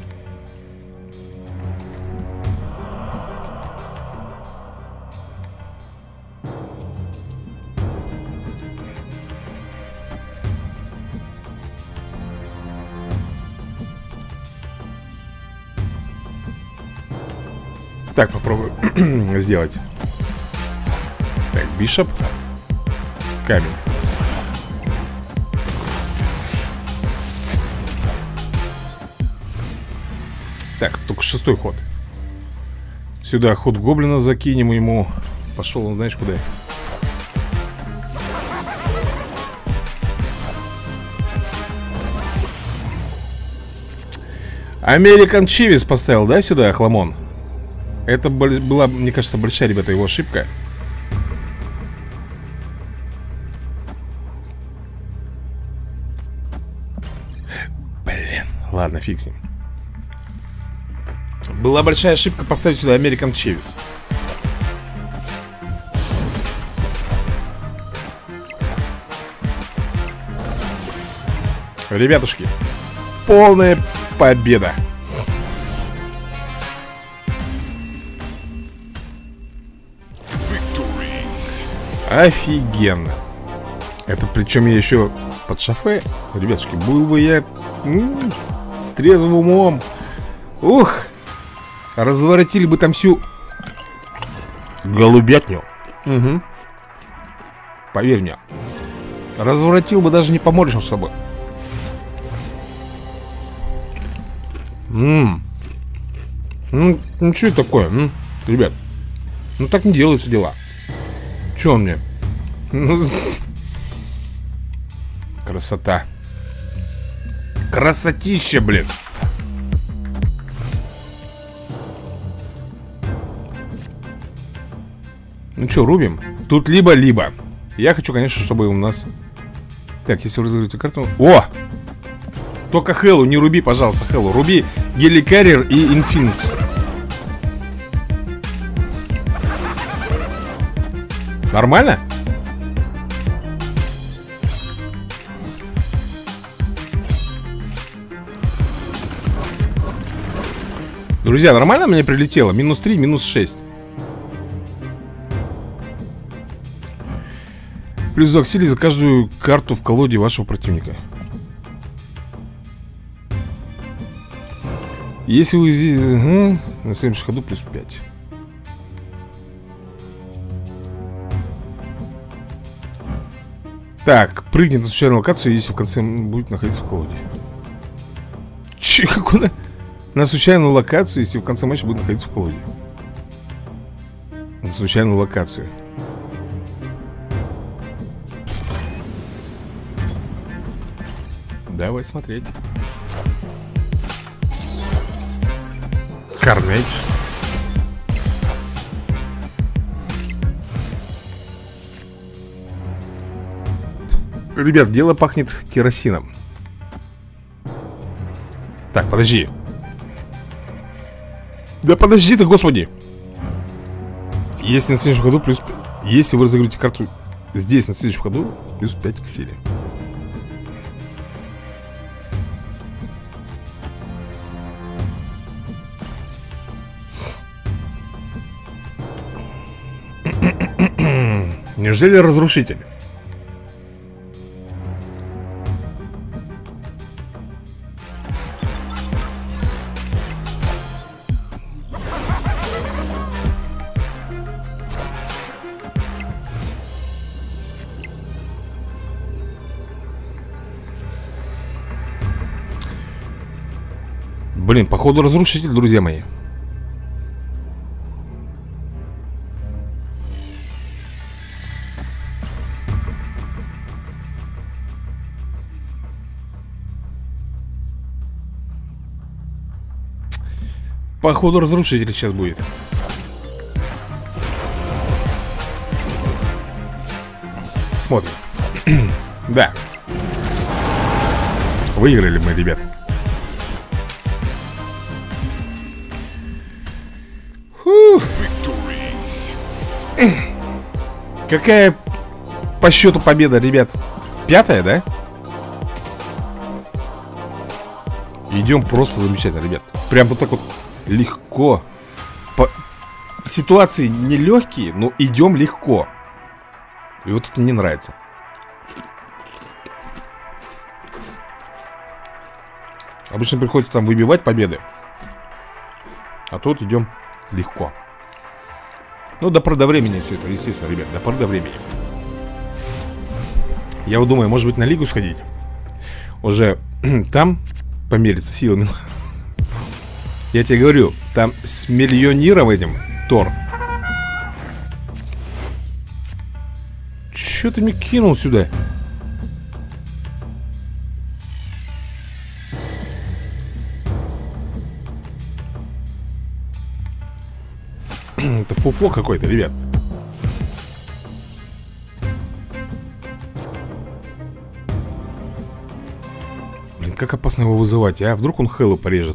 Так, попробую сделать. Так, бишоп. Камень. Так, только шестой ход. Сюда ход гоблина закинем ему. Пошел он, знаешь, куда? American Chivas поставил, да, сюда, Хламон? Это была, мне кажется, большая, ребята, его ошибка. Блин, ладно, фиг с ним. Была большая ошибка поставить сюда American Chivas. Ребятушки, полная победа. Офигенно. Это причем я еще под шофе. Ребятушки, был бы я м-м, с трезвым умом. Ух, разворотили бы там всю голубятню. Угу. Поверь мне, разворотил бы, даже не поморщил с собой. Ммм. Ну, ну что это такое, м? Ребят? Ну так не делаются дела. Че он мне? Красота. Красотища, блин. Ну что, рубим? Тут либо-либо. Я хочу, конечно, чтобы у нас... Так, если вы разыграете карту... О! Только Хэллу, не руби, пожалуйста, Хэллу. Руби Геликарриер и Инфинус. Нормально? Друзья, нормально мне прилетело? Минус три, минус шесть. Плюс за аксили за каждую карту в колоде вашего противника. Если вы здесь... Угу, на следующем ходу плюс пять. Так, прыгнет на случайную локацию, если в конце будет находиться в колоде. Че, куда? На случайную локацию, если в конце матча будет находиться в колоде. На случайную локацию. Давай смотреть. Карнейдж. Ребят, дело пахнет керосином. Так, подожди. Да подожди ты, господи. Если на следующем ходу плюс... Если вы разыграете карту здесь на следующем ходу, плюс пять к силе. Неужели разрушитель? Блин, походу разрушитель, друзья мои. Походу разрушитель сейчас будет. Смотрим. Да. Выиграли мы, ребят. Фух. Какая по счету победа, ребят? Пятая, да? Идем просто замечательно, ребят. Прям вот так вот легко. По... Ситуации нелегкие, но идем легко. И вот это мне нравится. Обычно приходится там выбивать победы. А тут идем легко. Ну, до поры до времени все это, естественно, ребят. До поры до времени. Я вот думаю, может быть, на лигу сходить. Уже там помериться силами. Я тебе говорю, там с миллионером этим Тор. Че ты мне кинул сюда? фуфло какое-то, ребят. Блин, как опасно его вызывать, а? Вдруг он Хэллу порежет.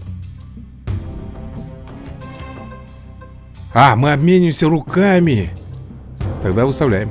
А, мы обмениваемся руками. Тогда выставляем.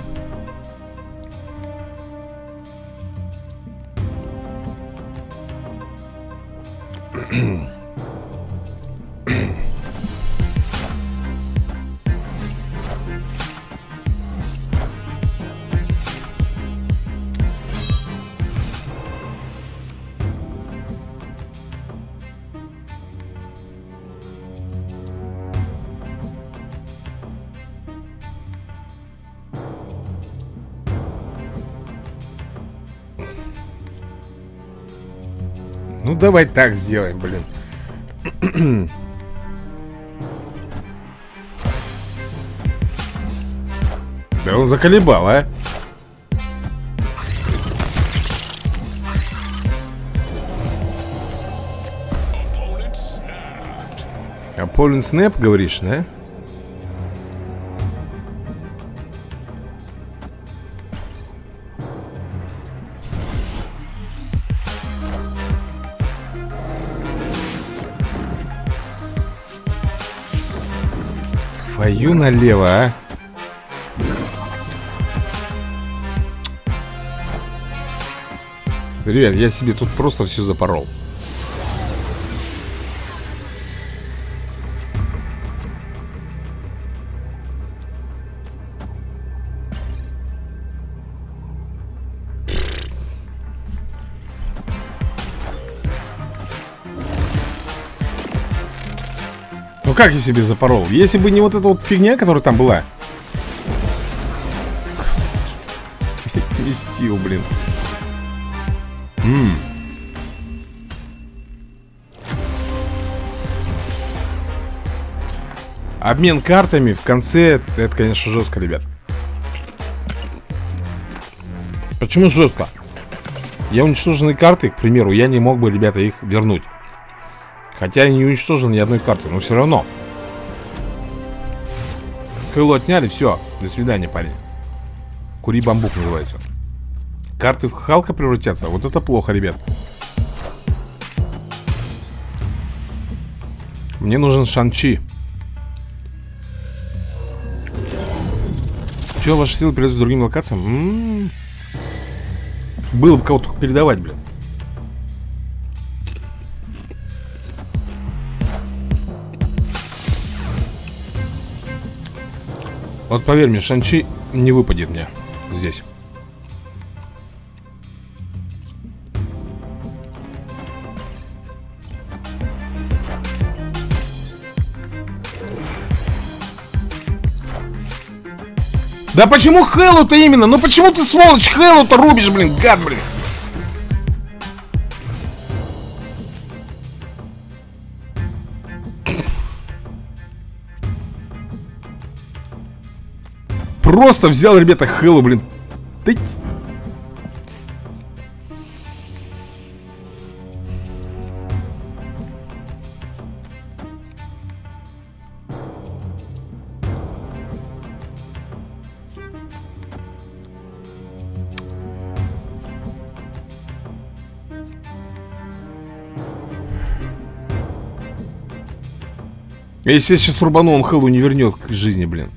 Ну, давай так сделаем, блин. Да он заколебал, а? Opponent Snap, говоришь, да? Твою налево, а? Ребят, я себе тут просто все запорол. Ну как я себе запорол? Если бы не вот эта вот фигня, которая там была. Сместил, блин. М-м. Обмен картами в конце. Это, конечно, жестко, ребят. Почему жестко? Я уничтоженные карты, к примеру, я не мог бы, ребята, их вернуть. Хотя я не уничтожил ни одной карты, но все равно. Хэллу отняли, все. До свидания, парень. Кури бамбук называется. Карты в Халка превратятся. Вот это плохо, ребят. Мне нужен Шан-Чи. Че, ваши силы передаются другим локациям? М-м-м. Было бы кого-то передавать, блин. Вот поверь мне, Шан-Чи не выпадет мне здесь. Да почему Хэллу-то именно? Ну почему ты, сволочь, Хэллу-то рубишь, блин, гад, блин? Просто взял, ребята, Хэллу, блин. Да... Если я сейчас рубану, он Хэллу не вернет к жизни, блин.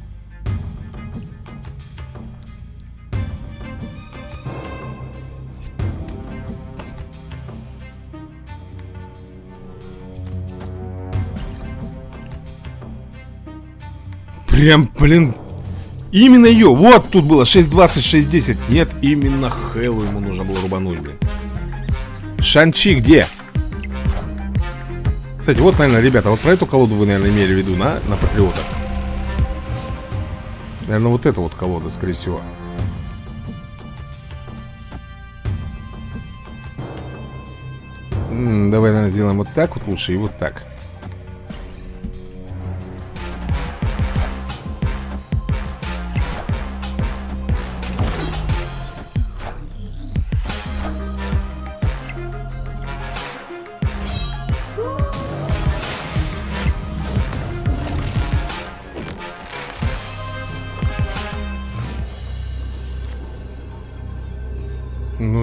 Прям, блин. Именно ее. Вот тут было шесть двадцать, шесть десять. Нет, именно Хэллу ему нужно было рубануть, блин. Шан-Чи где? Кстати, вот, наверное, ребята, вот про эту колоду вы, наверное, имели в виду, на, на Патриота. Наверное, вот эта вот колода, скорее всего. М-м, давай, наверное, сделаем вот так вот лучше и вот так.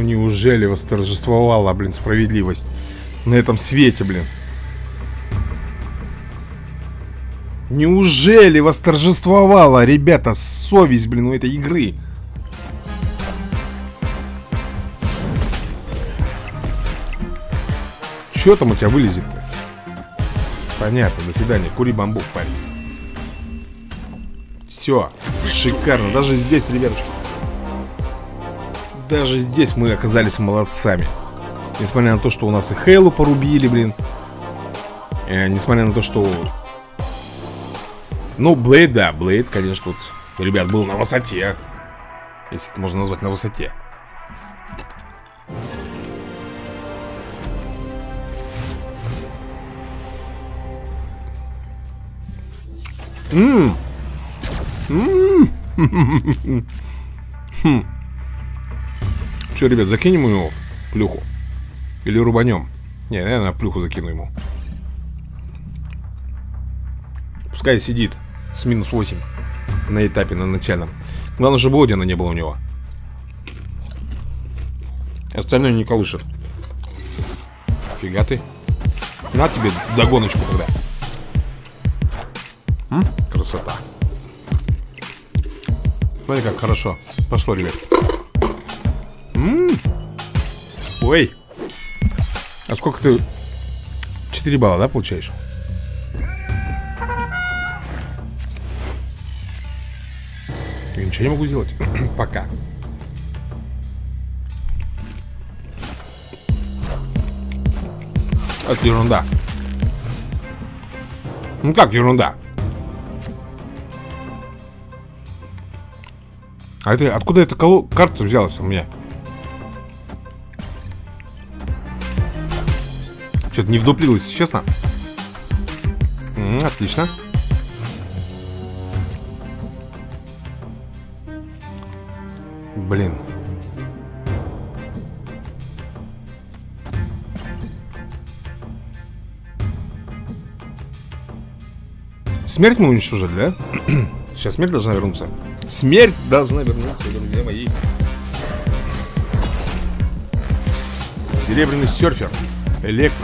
неужели восторжествовала, блин, справедливость на этом свете, блин? Неужели восторжествовала, ребята, совесть, блин, у этой игры? Чё там у тебя вылезет-то? Понятно, до свидания, кури бамбук, парень. Все, шикарно, даже здесь, ребятушки. Даже здесь мы оказались молодцами. Несмотря на то, что у нас и Хейлу порубили, блин. э, Несмотря на то, что... Ну, Блейд, да, Блейд, конечно, тут, ребят, был на высоте. Если это можно назвать на высоте. Ммм. Ммм. Хм. Че, ребят, закинем ему плюху? Или рубанем? Не, наверное, плюху закину ему. Пускай сидит с минус восемь на этапе, на начальном. Главное, чтобы Одина не было у него. Остальное не колышет. Фига ты. На тебе догоночку тогда. М? Красота. Смотри, как хорошо. Пошло, ребят. М-м-м. Ой. А сколько ты? четыре балла, да, получаешь? Я ничего не могу сделать. Пока. Это ерунда. Ну как ерунда? А это откуда эта коло... карта взялась у меня? Что-то не вдуплилось, честно. М-м, отлично. Блин. Смерть мы уничтожили, да? Сейчас смерть должна вернуться. Смерть должна вернуться, друзья мои. Серебряный серфер. Электро.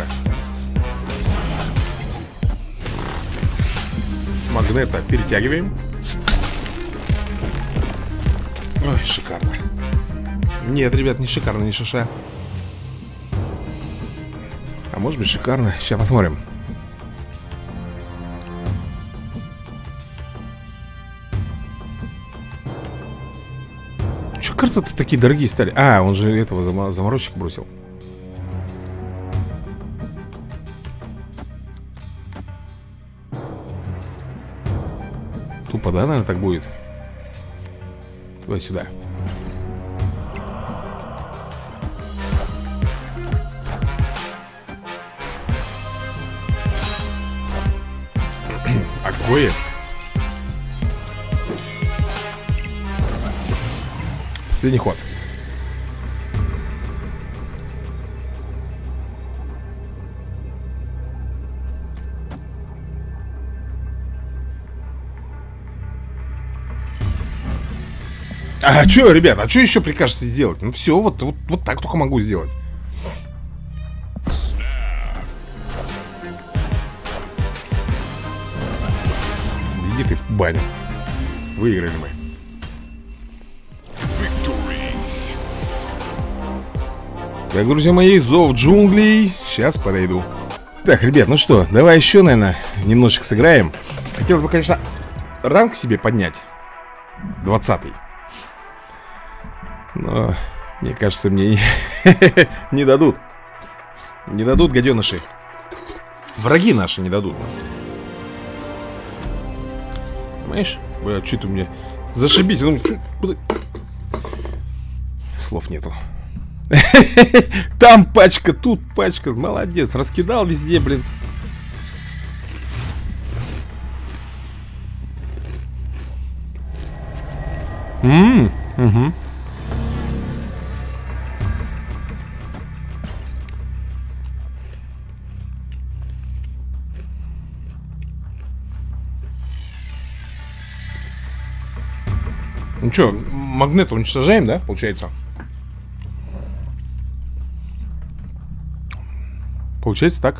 Магнета перетягиваем. Ой, шикарно. Нет, ребят, не шикарно, не шиша. А может быть шикарно. Сейчас посмотрим. Че карты-то такие дорогие стали? А, он же этого зам... заморозчика бросил. Тупо, да, наверное, так будет. Давай сюда. Акои. Последний ход. А что, ребят, а что еще прикажете сделать? Ну все, вот, вот, вот так только могу сделать. Иди ты в баню. Выиграли мы. Так, друзья мои, зов джунглей. Сейчас подойду. Так, ребят, ну что, давай еще, наверное, немножечко сыграем. Хотелось бы, конечно, ранг себе поднять. Двадцатый. Но, мне кажется, мне не, не дадут. Не дадут, гаденыши. Враги наши не дадут. Понимаешь? Бля, что ты мне... Зашибись. Ну, слов нету. Там пачка, тут пачка. Молодец, раскидал везде, блин. Ммм, угу. Ну что, магнит уничтожаем, да, получается? Получается так.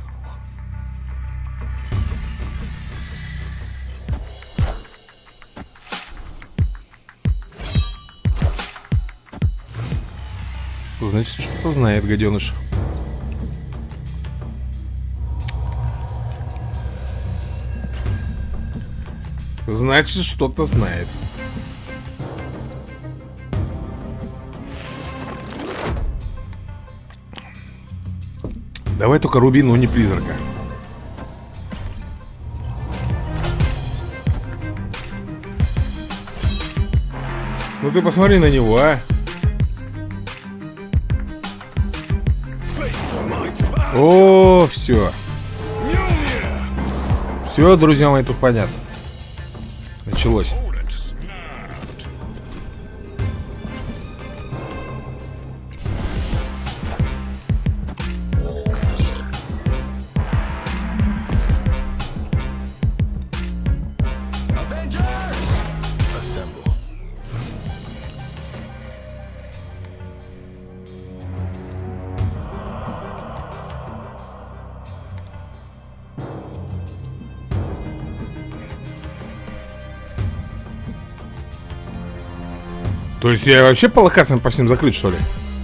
Значит, что-то знает гаденыш. Значит, что-то знает. Давай только руби, но не призрака. Ну ты посмотри на него, а. О, все. Все, друзья мои, тут понятно. Началось. То есть я вообще по локациям по всем закрыт, что ли?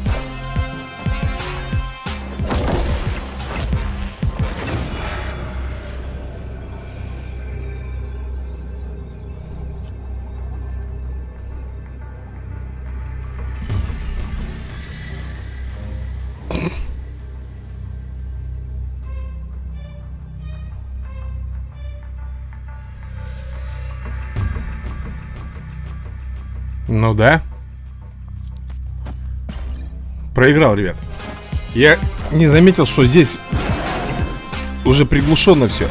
Ну да. Проиграл, ребят. Я не заметил, что здесь уже приглушенно все.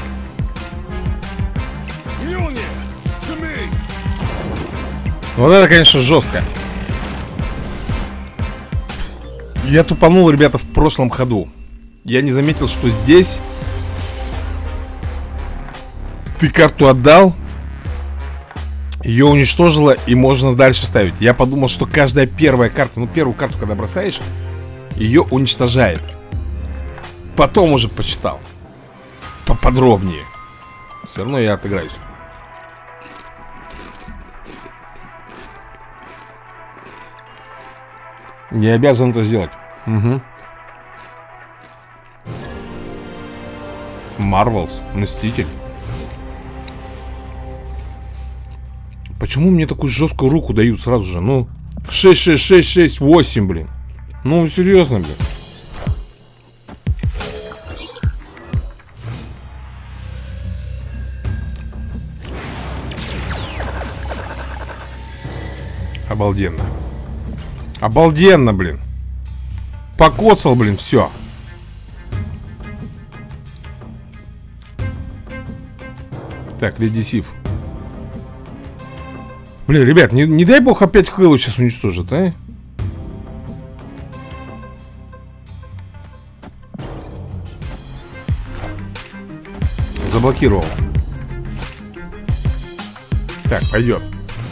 Вот это, конечно, жестко. Я тупанул, ребята, в прошлом ходу. Я не заметил, что здесь ты карту отдал, ее уничтожила, и можно дальше ставить. Я подумал, что каждая первая карта, ну первую карту, когда бросаешь, ее уничтожает. Потом уже почитал поподробнее. Все равно я отыграюсь. Я обязан это сделать. Угу. Марвелс, Мститель. Почему мне такую жесткую руку дают сразу же? Ну, шесть, шесть, шесть, шесть, восемь, блин. Ну, серьезно, блин. Обалденно. Обалденно, блин. Покоцал, блин, все. Так, редисив. Блин, ребят, не, не дай бог опять Хэллу сейчас уничтожит, а? Заблокировал. Так, пойдет.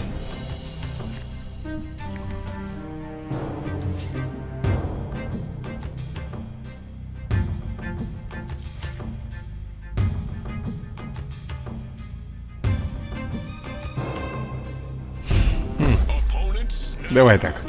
Давай так.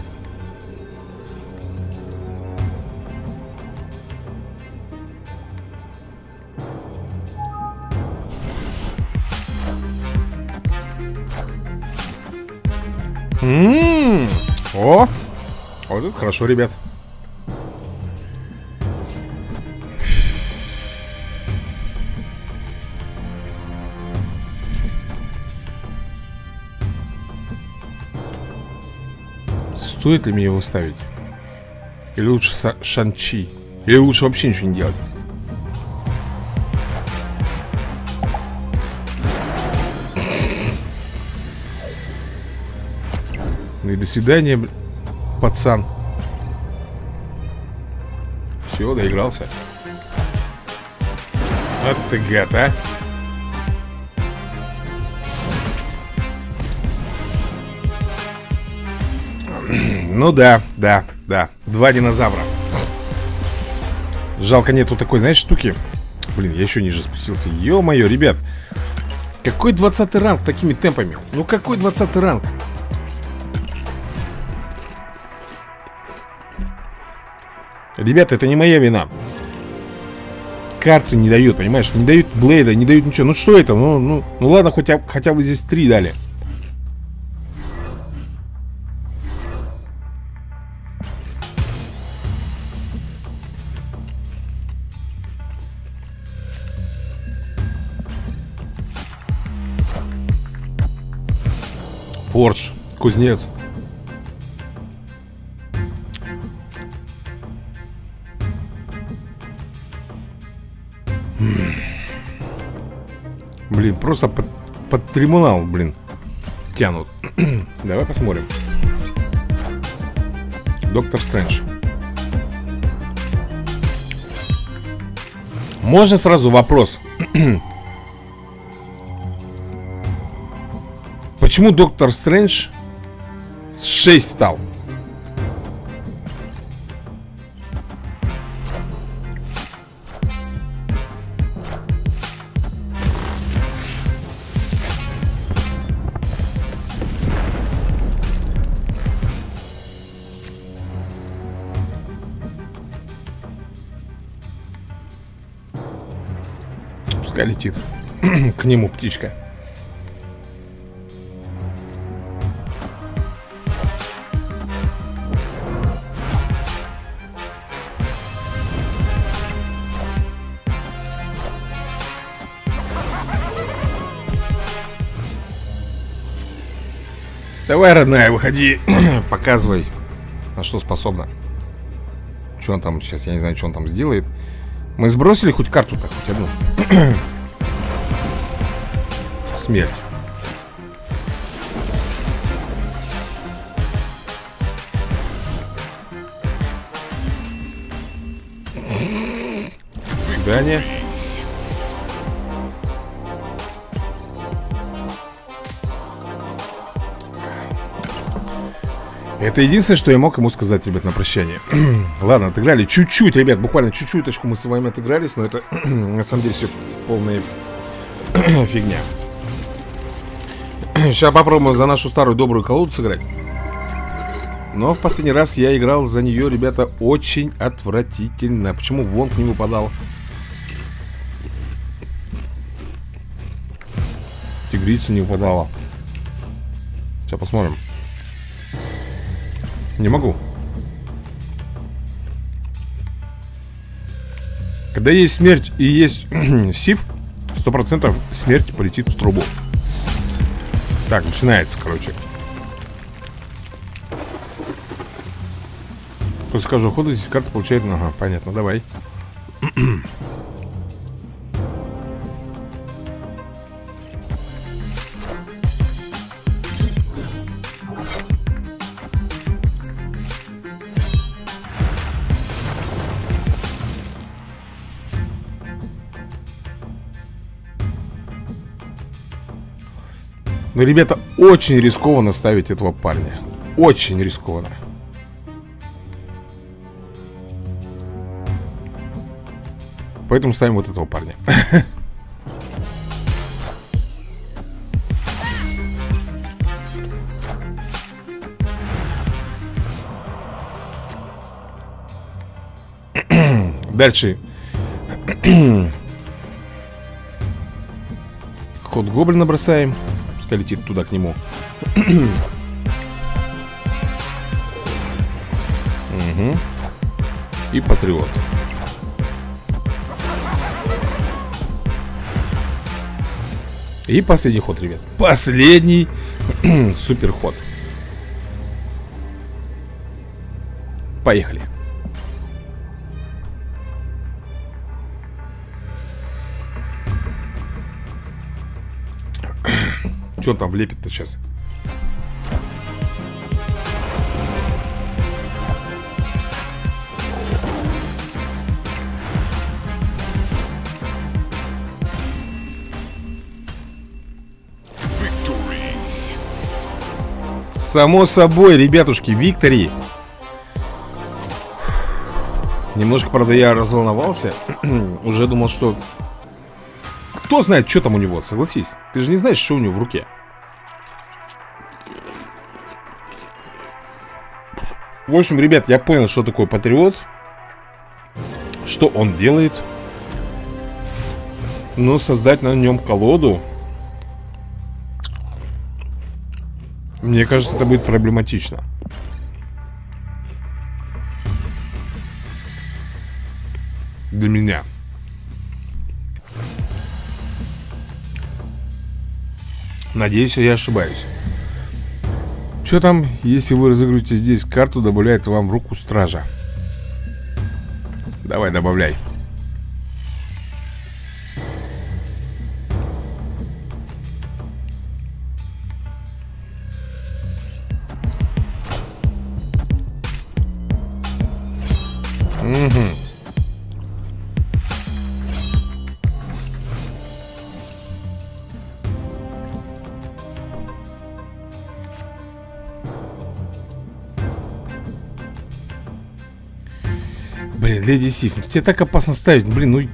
М-м-м. О! Вот это хорошо, ребят. Стоит ли мне его ставить? Или лучше Шан-Чи? Или лучше вообще ничего не делать? Ну и до свидания, пацан. Все, доигрался. Вот ты гад, а. Ну да, да, да. Два динозавра. Жалко нету такой, знаешь, штуки. Блин, я еще ниже спустился. Ё-моё, ребят. Какой двадцатый ранг такими темпами? Ну какой двадцатый ранг? Ребята, это не моя вина. Карты не дают, понимаешь? Не дают блейда, не дают ничего. Ну что это? Ну, ну, ну ладно, хотя, хотя бы здесь три дали. Фордж, кузнец. Блин, просто под, под трибунал, блин, тянут. Давай посмотрим. Доктор Стрэндж. Можно сразу вопрос? Почему Доктор Стрэндж с шесть стал? Пускай летит к нему птичка. Давай, родная, выходи. Показывай, на что способна. Что он там, сейчас я не знаю, что он там сделает. Мы сбросили хоть карту-то, хоть одну. Смерть. Свидание. Это единственное, что я мог ему сказать, ребят, на прощание. Ладно, отыграли чуть-чуть, ребят, буквально чуть-чуточку мы с вами отыгрались. Но это, на самом деле, все полная фигня. Сейчас попробуем за нашу старую добрую колоду сыграть. Но в последний раз я играл за нее, ребята, очень отвратительно. Почему Вонг не выпадал? Тигрица не выпадала. Сейчас посмотрим. Не могу. Когда есть смерть и есть сив, сто процентов смерть полетит в трубу. Так, начинается, короче. После каждого хода здесь карта получает... Ага, понятно, давай. Но, ребята, очень рискованно ставить этого парня. Очень рискованно. Поэтому ставим вот этого парня. Дальше. Ход гоблина бросаем. Пускай летит туда, к нему. Угу. И патриот. И последний ход, ребят. Последний супер ход. Поехали. Что он там влепит-то сейчас? Само собой, ребятушки, Виктори. Немножко, правда, я разволновался. Уже думал, что... Кто знает, что там у него, согласись. Ты же не знаешь, что у него в руке. В общем, ребят, я понял, что такое патриот. Что он делает. Но создать на нем колоду, мне кажется, это будет проблематично. Для меня. Надеюсь, я ошибаюсь. Что там, если вы разыгрываете здесь карту, добавляет вам в руку стража? Давай, добавляй. Угу. Блин, Леди Сиф, ну тебе так опасно ставить, блин, ну...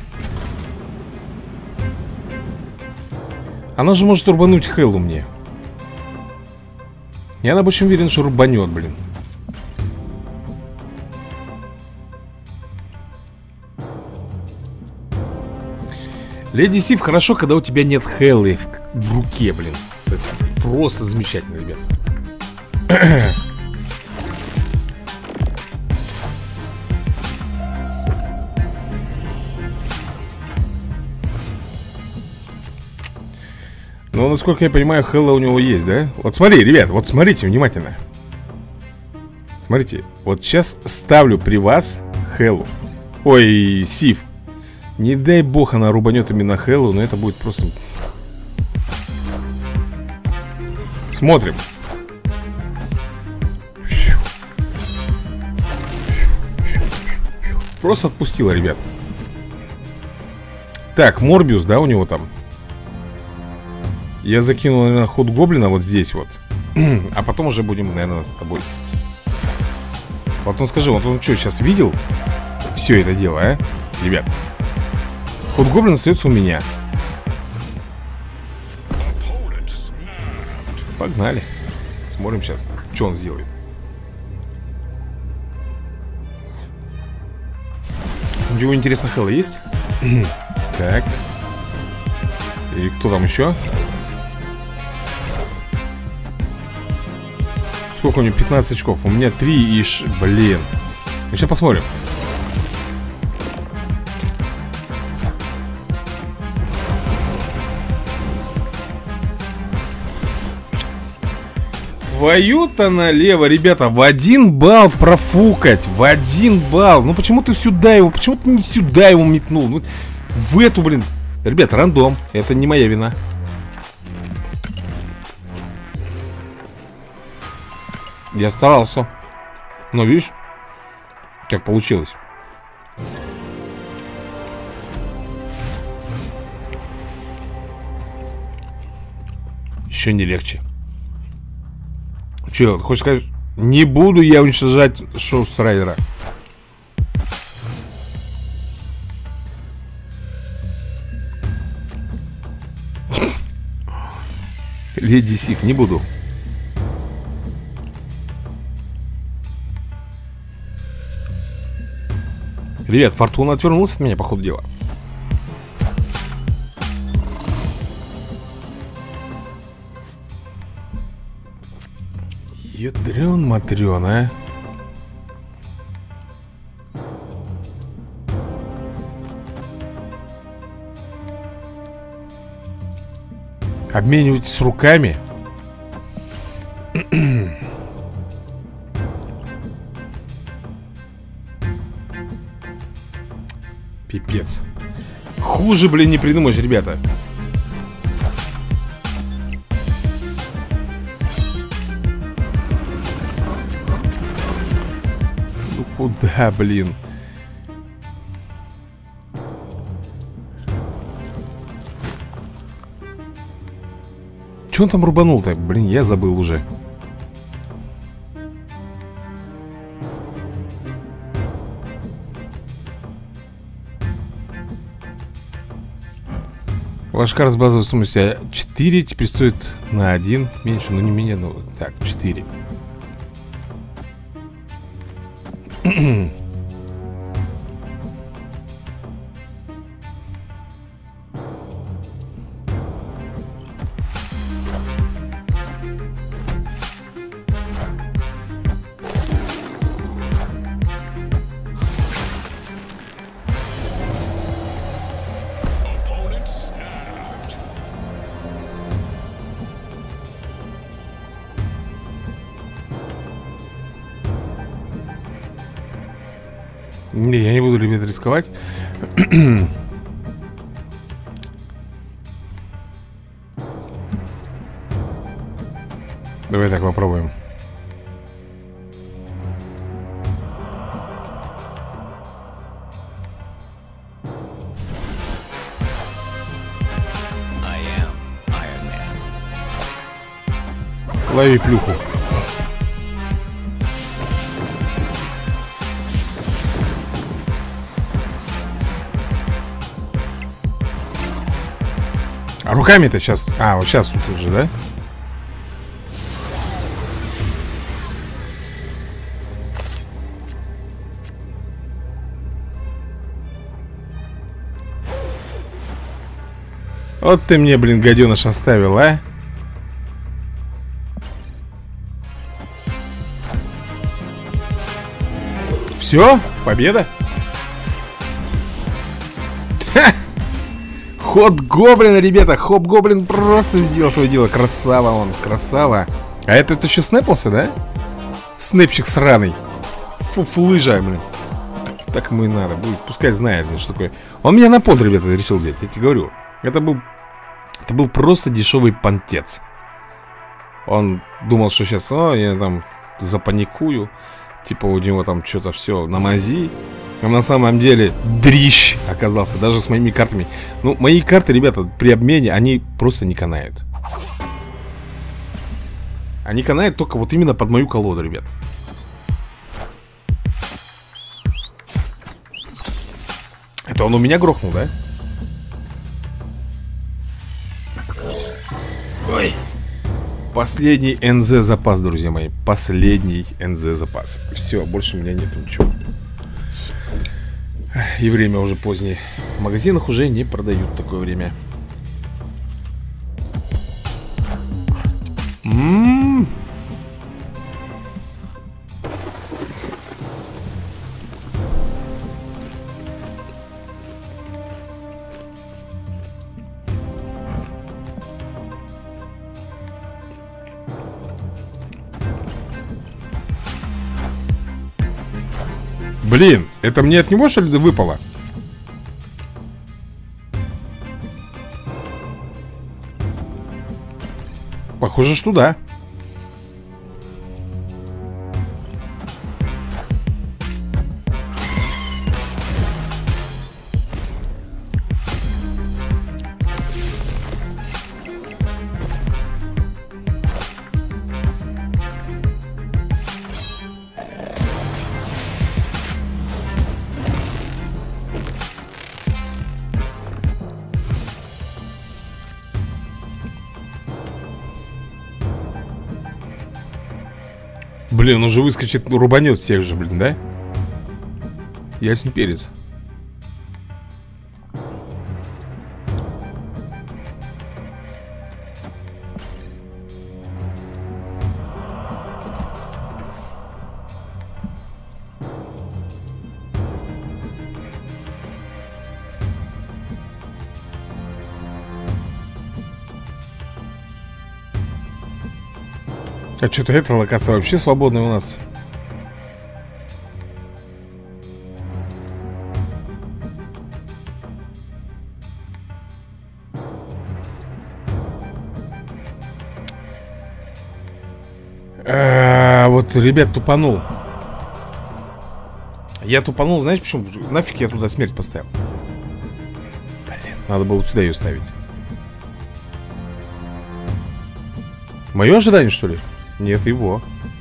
Она же может рубануть Хеллу мне. Я на больше уверен, что рубанет, блин. Леди Сиф хорошо, когда у тебя нет Хеллы в, в руке, блин. Это просто замечательно, ребят. Ну, насколько я понимаю, Хелла у него есть, да? Вот смотри, ребят, вот смотрите внимательно. Смотрите, вот сейчас ставлю при вас Хеллу. Ой, Сиф. Не дай бог она рубанет именно Хеллу, но это будет просто... Смотрим. Просто отпустила, ребят. Так, Морбиус, да, у него там. Я закинул, наверное, ход гоблина вот здесь вот. А потом уже будем, наверное, с тобой. Потом скажи, вот он что, сейчас видел все это дело, а? Ребят, ход гоблина остается у меня. Погнали. Смотрим сейчас, что он сделает. У него, интересно, Хелла есть? Так. И кто там еще? Сколько у него? пятнадцать очков. У меня три и ш... Блин. Ну, сейчас посмотрим. Твою-то налево, ребята. В один балл профукать. В один балл. Ну почему ты сюда его... Почему ты не сюда его метнул? Ну, в эту, блин. Ребят, рандом. Это не моя вина. Я старался. Но видишь, как получилось. Еще не легче. Че, хочешь сказать? Не буду я уничтожать шоу Страйдера. Леди Сиф, не буду. Ребят, Фортуна отвернулся от меня, по ходу дела. Ядрен-матрен, а. Обменивайтесь руками. Пипец. Хуже, блин, не придумаешь, ребята. Ну куда, блин? Че он там рубанул-то? Блин, я забыл уже. Ваш кар с базовой стоимостью четыре теперь стоит на один меньше, но не менее, ну так, четыре. Не, я не буду, ребят, рисковать. Давай так попробуем. Лови плюху. А руками-то сейчас... А, вот сейчас вот уже, да? Вот ты мне, блин, гаденыш оставил, а? Все? Победа? Ход гоблина, ребята. Хоп гоблин просто сделал свое дело. Красава он, красава. А это ты еще снэпался, да? Снэпчик сраный. Фу, флыжа, блин. Так ему и надо. Будет, пускай знает, что такое. Он меня на понт, ребята, решил взять. Я тебе говорю. Это был... Это был просто дешевый понтец. Он думал, что сейчас... О, я там запаникую. Типа у него там что-то все на мази. А на самом деле дрищ оказался, даже с моими картами. Ну, мои карты, ребята, при обмене, они просто не канают. Они канают только вот именно под мою колоду, ребят. Это он у меня грохнул, да? Ой. Последний эн зэ запас, друзья мои. Последний эн зэ запас. Все, больше у меня нету ничего. И время уже позднее. В магазинах уже не продают такое время. М-м-м. Блин, это мне от него, что ли, выпало? Похоже, что да. Блин, он же выскочит, рубанет всех же, блин, да? Ясный перец. А что-то эта локация вообще свободная у нас. А, вот, ребят, тупанул. Я тупанул, знаешь почему? Нафиг я туда смерть поставил. Блин, надо было сюда ее ставить. Мое ожидание, что ли? Нет, его.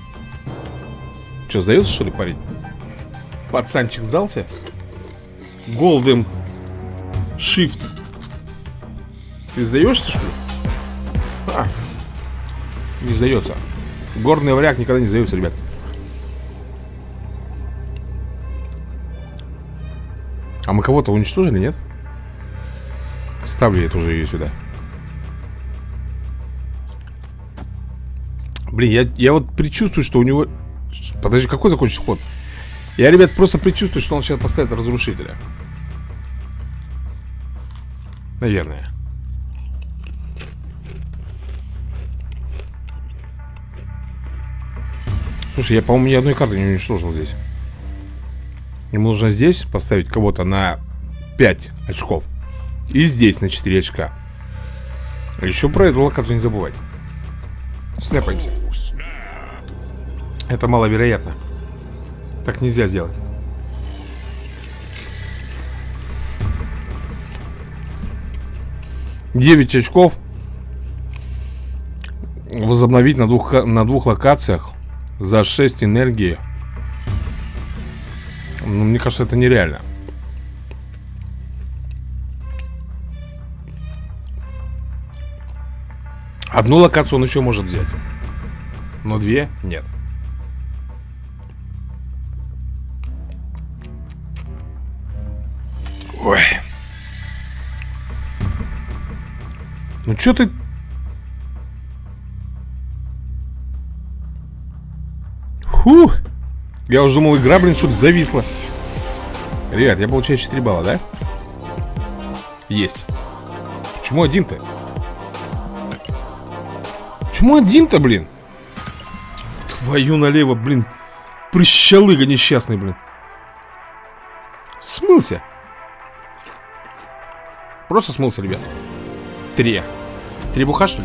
Че, сдается, что ли, парень? Пацанчик сдался? Голден Shift. Ты сдаешься, что ли? А, не сдается. Горный варяг никогда не сдается, ребят. А мы кого-то уничтожили, нет? Ставлю я тоже ее сюда. Блин, я, я вот предчувствую, что у него... Подожди, какой закончится ход? Я, ребят, просто предчувствую, что он сейчас поставит разрушителя. Наверное. Слушай, я, по-моему, ни одной карты не уничтожил здесь. Ему нужно здесь поставить кого-то на пять очков. И здесь на четыре очка. Еще про эту локацию не забывать. Снэпаемся. Это маловероятно. Так нельзя сделать. девять очков. Возобновить на двух, на двух локациях за шесть энергии. Ну, мне кажется, это нереально. Одну локацию он еще может взять, но две нет. Ой. Ну что ты... Фу. Я уже думал, игра, блин, что-то зависла. Ребят, я получаю четыре балла, да? Есть. Почему один-то? Почему один-то, блин? Твою налево, блин. Прищалыга несчастный, блин. Смылся. Просто смылся, ребят. Три. Три буха, что ли?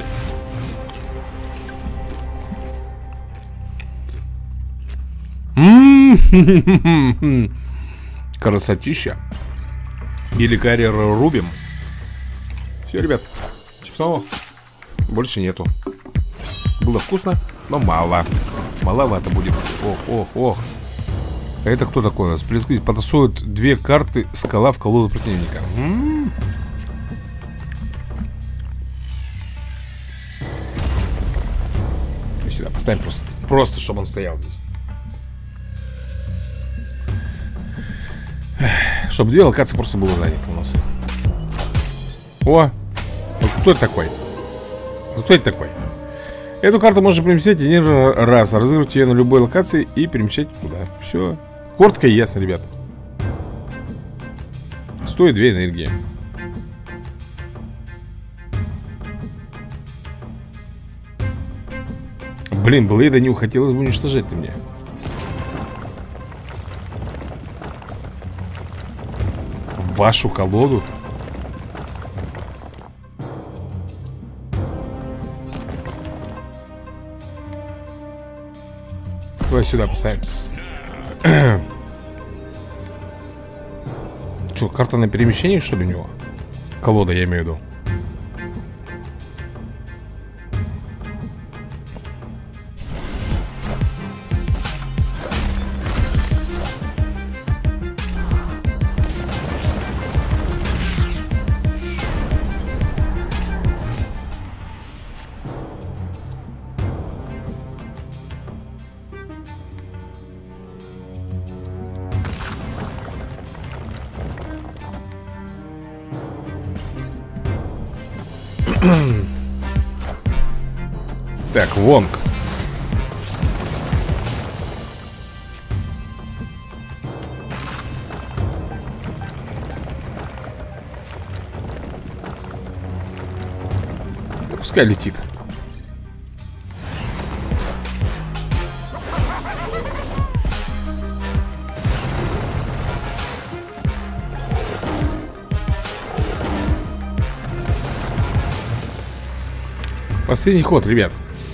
М-м-м-м-м. Красотища. Геликария рубим. Все, ребят. Чипсово больше нету. Было вкусно, но мало. Маловато будет. Ох, ох, ох. А это кто такой у нас? Плескать потасуют две карты скала в колоду противника. М-м-м. И сюда поставим просто, просто, чтобы он стоял здесь. Чтобы две локации просто было занято у нас. О! Ну, кто это такой? Ну, кто это такой? Эту карту можно перемещать один раз. Разыгрывать ее на любой локации и перемещать куда. Все. Коротко и ясно, ребят. Стоит две энергии. Блин, Блейда не хотелось бы уничтожать ты мне. Вашу колоду? Давай сюда поставим. Что, карта на перемещение, что ли, у него? Колода, я имею в виду. Так, Вонг. Да пускай летит. Последний ход, ребят.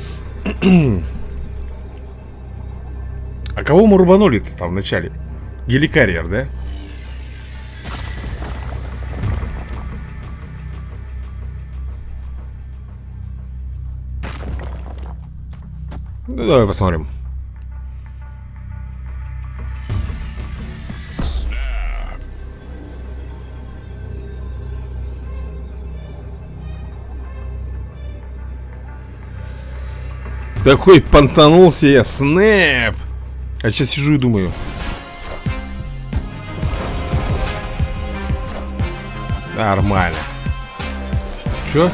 А кого мы рубанули-то там в начале? Геликариер, да? Ну, давай посмотрим. Такой понтанулся я. Снэп. А сейчас сижу и думаю. Нормально. Чё?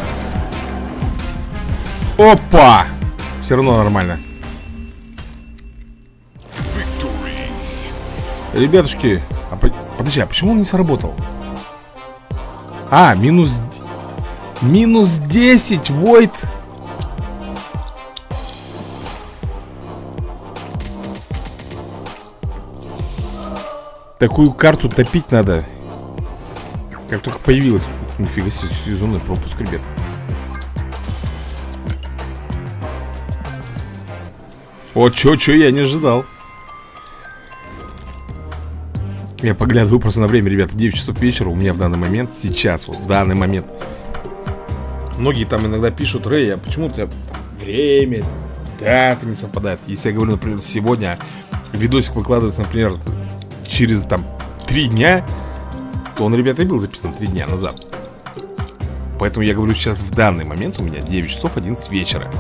Опа! Все равно нормально. Ребятушки, а по... подожди, а почему он не сработал? А, минус... Минус десять, Войд. Такую карту топить надо. Как только появилась. Нифига себе, сезонный пропуск, ребят. О, чё, чё, я не ожидал. Я поглядываю просто на время, ребята. девять часов вечера у меня в данный момент. Сейчас, вот в данный момент. Многие там иногда пишут: Рэй, а почему у тебя время, дата не совпадает? Если я говорю, например, сегодня видосик выкладывается, например, через там три дня, то он, ребята, и был записан три дня назад. Поэтому я говорю сейчас в данный момент у меня девять часов одиннадцать вечера.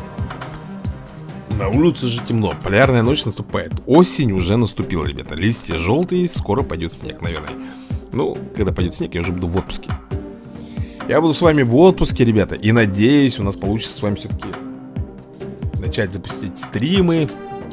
На улице же темно, полярная ночь наступает. Осень уже наступила, ребята. Листья желтые, скоро пойдет снег, наверное. Ну, когда пойдет снег, я уже буду в отпуске. Я буду с вами в отпуске, ребята. И надеюсь, у нас получится с вами все-таки начать запустить стримы.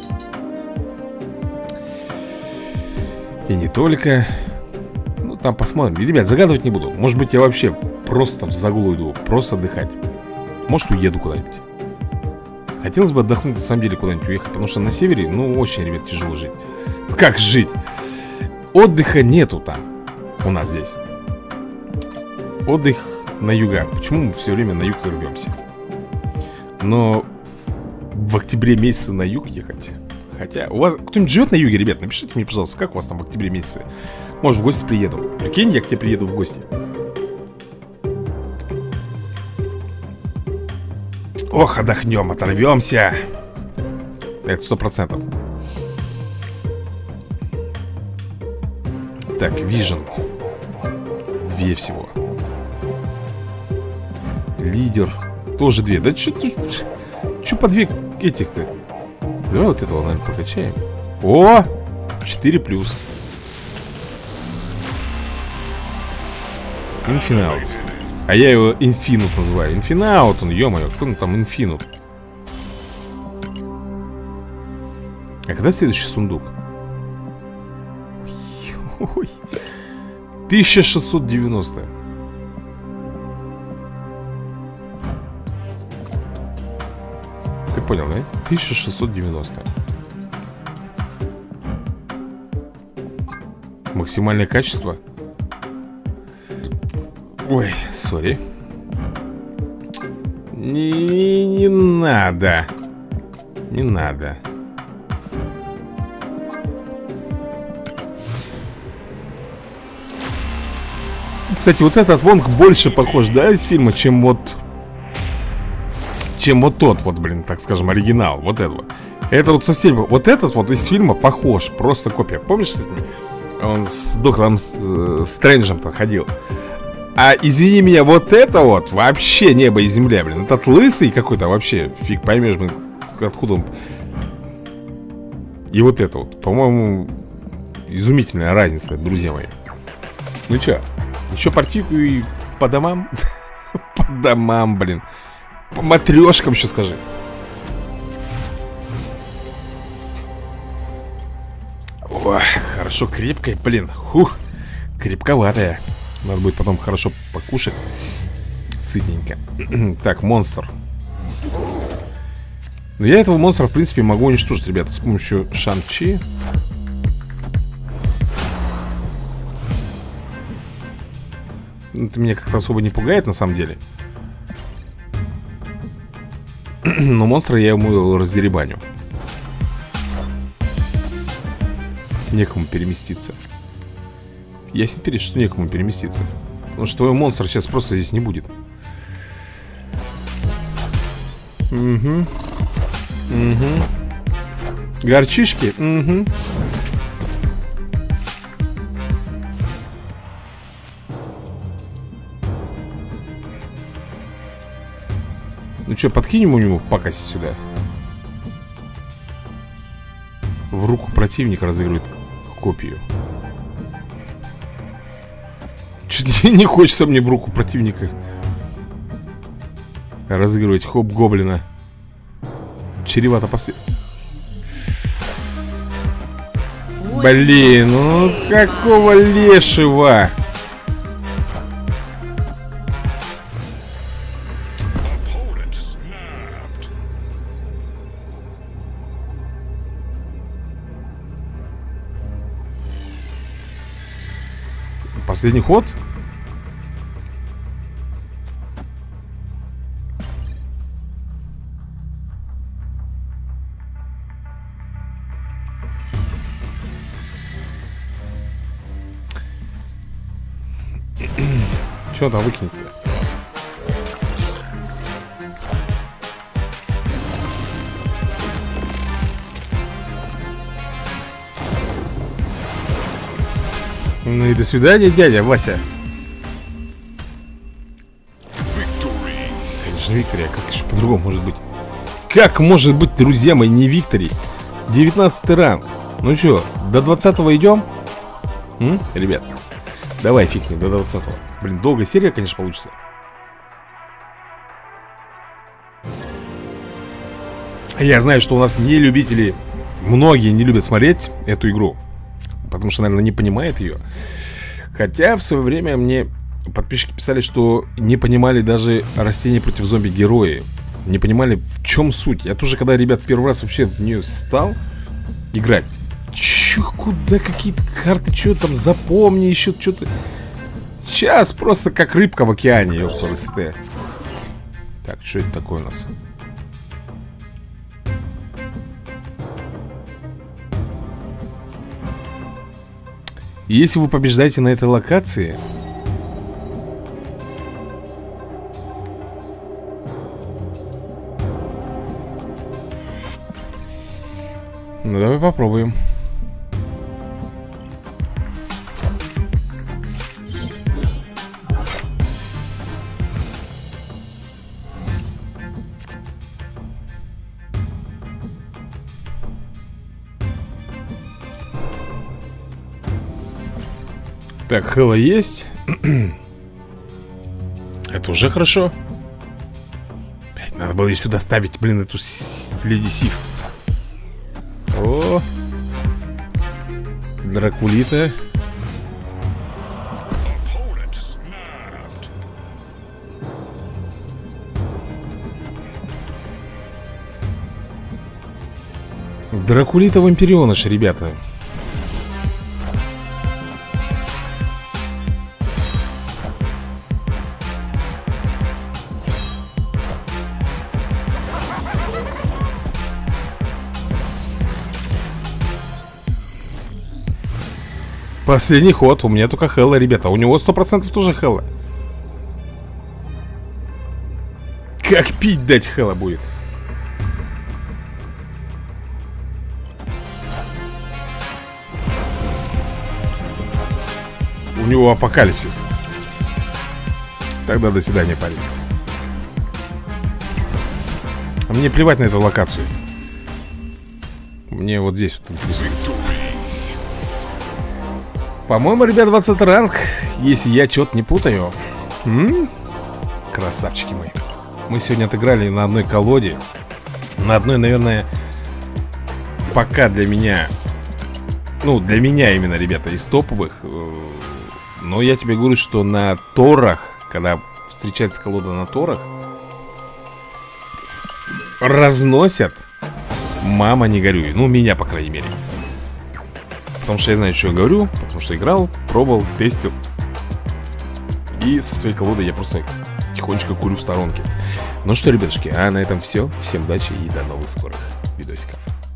И не только. Ну, там посмотрим. И, ребят, загадывать не буду. Может быть, я вообще просто в загулу иду. Просто отдыхать. Может, уеду куда-нибудь. Хотелось бы отдохнуть, на самом деле, куда-нибудь уехать. Потому что на севере, ну, очень, ребят, тяжело жить. Как жить? Отдыха нету там. У нас здесь. Отдых на югах. Почему мы все время на юг рвемся? Но в октябре месяце на юг ехать. Хотя, у вас кто-нибудь живет на юге, ребят? Напишите мне, пожалуйста, как у вас там в октябре месяце. Может, в гости приеду. Прикинь, я к тебе приеду в гости. Ох, отдохнем, оторвемся. Это сто процентов. Так, Vision. Две всего. Лидер. Тоже две. Да что ты... Что по две этих-то? Давай вот этого, наверное, прокачаем. О! четыре плюс. Инфинаут. А я его Инфинут называю. Инфинаут он, ё-моё, кто он там Инфинут? А когда следующий сундук? Ой. тысяча шестьсот девяносто. Ты понял, да? тысяча шестьсот девяносто. Максимальное качество. Ой, сори. Не, не надо. Не надо. Кстати, вот этот вонг больше похож, да, из фильма, чем вот... Чем вот тот вот, блин, так скажем, оригинал. Вот этот вот. Это вот совсем... Вот этот вот из фильма похож. Просто копия. Помнишь, кстати, он с доктором э, Стрэнджем-то ходил? А извини меня, вот это вот вообще небо и земля, блин. Этот лысый какой-то вообще, фиг поймешь, блин, откуда он. И вот это вот, по-моему, изумительная разница, друзья мои. Ну чё, еще партийку и по домам? По домам, блин. По матрешкам еще скажи. Ой, хорошо крепкая, блин. Хух, крепковатая. Надо будет потом хорошо покушать. Сытненько. Так, монстр. Но я этого монстра, в принципе, могу уничтожить, ребята, с помощью Шан-Чи. Это меня как-то особо не пугает, на самом деле. Но монстра я ему раздеребаню. Некому переместиться. Ясен перед, что некому переместиться. Потому что твой монстр сейчас просто здесь не будет. Угу. Угу. Горчишки? Угу. Ну что, подкинем у него пакость сюда. в руку противника разыгрывает копию. Чуть ли не хочется мне в руку противника разыгрывать хоп-гоблина. Чревато после... Блин, ну какого лешего? Последний ход? Чего там выкинет-то? Ну и до свидания, дядя Вася. Конечно, Виктория, как еще по-другому может быть? Как может быть, друзья мои, не Викторий? девятнадцатый ранг. Ну что, до двадцатого идем? М? Ребят, давай фикснем до двадцатого. Блин, долгая серия, конечно, получится. Я знаю, что у нас не любители, многие не любят смотреть эту игру, потому что, наверное, не понимают ее. Хотя в свое время мне подписчики писали, что не понимали даже растения против зомби-герои. Не понимали, в чем суть. Я тоже, когда, ребят, первый раз вообще в нее стал играть, че, куда, какие карты, что там, запомни еще что-то. Сейчас просто как рыбка в океане, ёпта. Так, что это такое у нас? Если вы побеждаете на этой локации, ну давай попробуем. Так, Хэлла есть. Это уже хорошо. Блять, надо было ее сюда ставить, блин, эту Леди Сиф. О, Дракулита. Дракулита вампиреныш, ребята. Последний ход, у меня только Хэлла, ребята. У него сто процентов тоже Хэлла. Как пить дать Хэлла будет? У него апокалипсис. Тогда до свидания, парень. А мне плевать на эту локацию. Мне вот здесь вот интересует. По-моему, ребят, двадцатый ранг, если я что-то не путаю. М? Красавчики мои. Мы сегодня отыграли на одной колоде. На одной, наверное, пока для меня, ну, для меня именно, ребята, из топовых. Но я тебе говорю, что на торах, когда встречается колода на торах, разносят. Мама, не горюй. Ну, меня, по крайней мере. Потому что я знаю, что я говорю. Потому что играл, пробовал, тестил. И со своей колодой я просто тихонечко курю в сторонке. Ну что, ребятушки, а на этом все. Всем удачи и до новых скорых видосиков.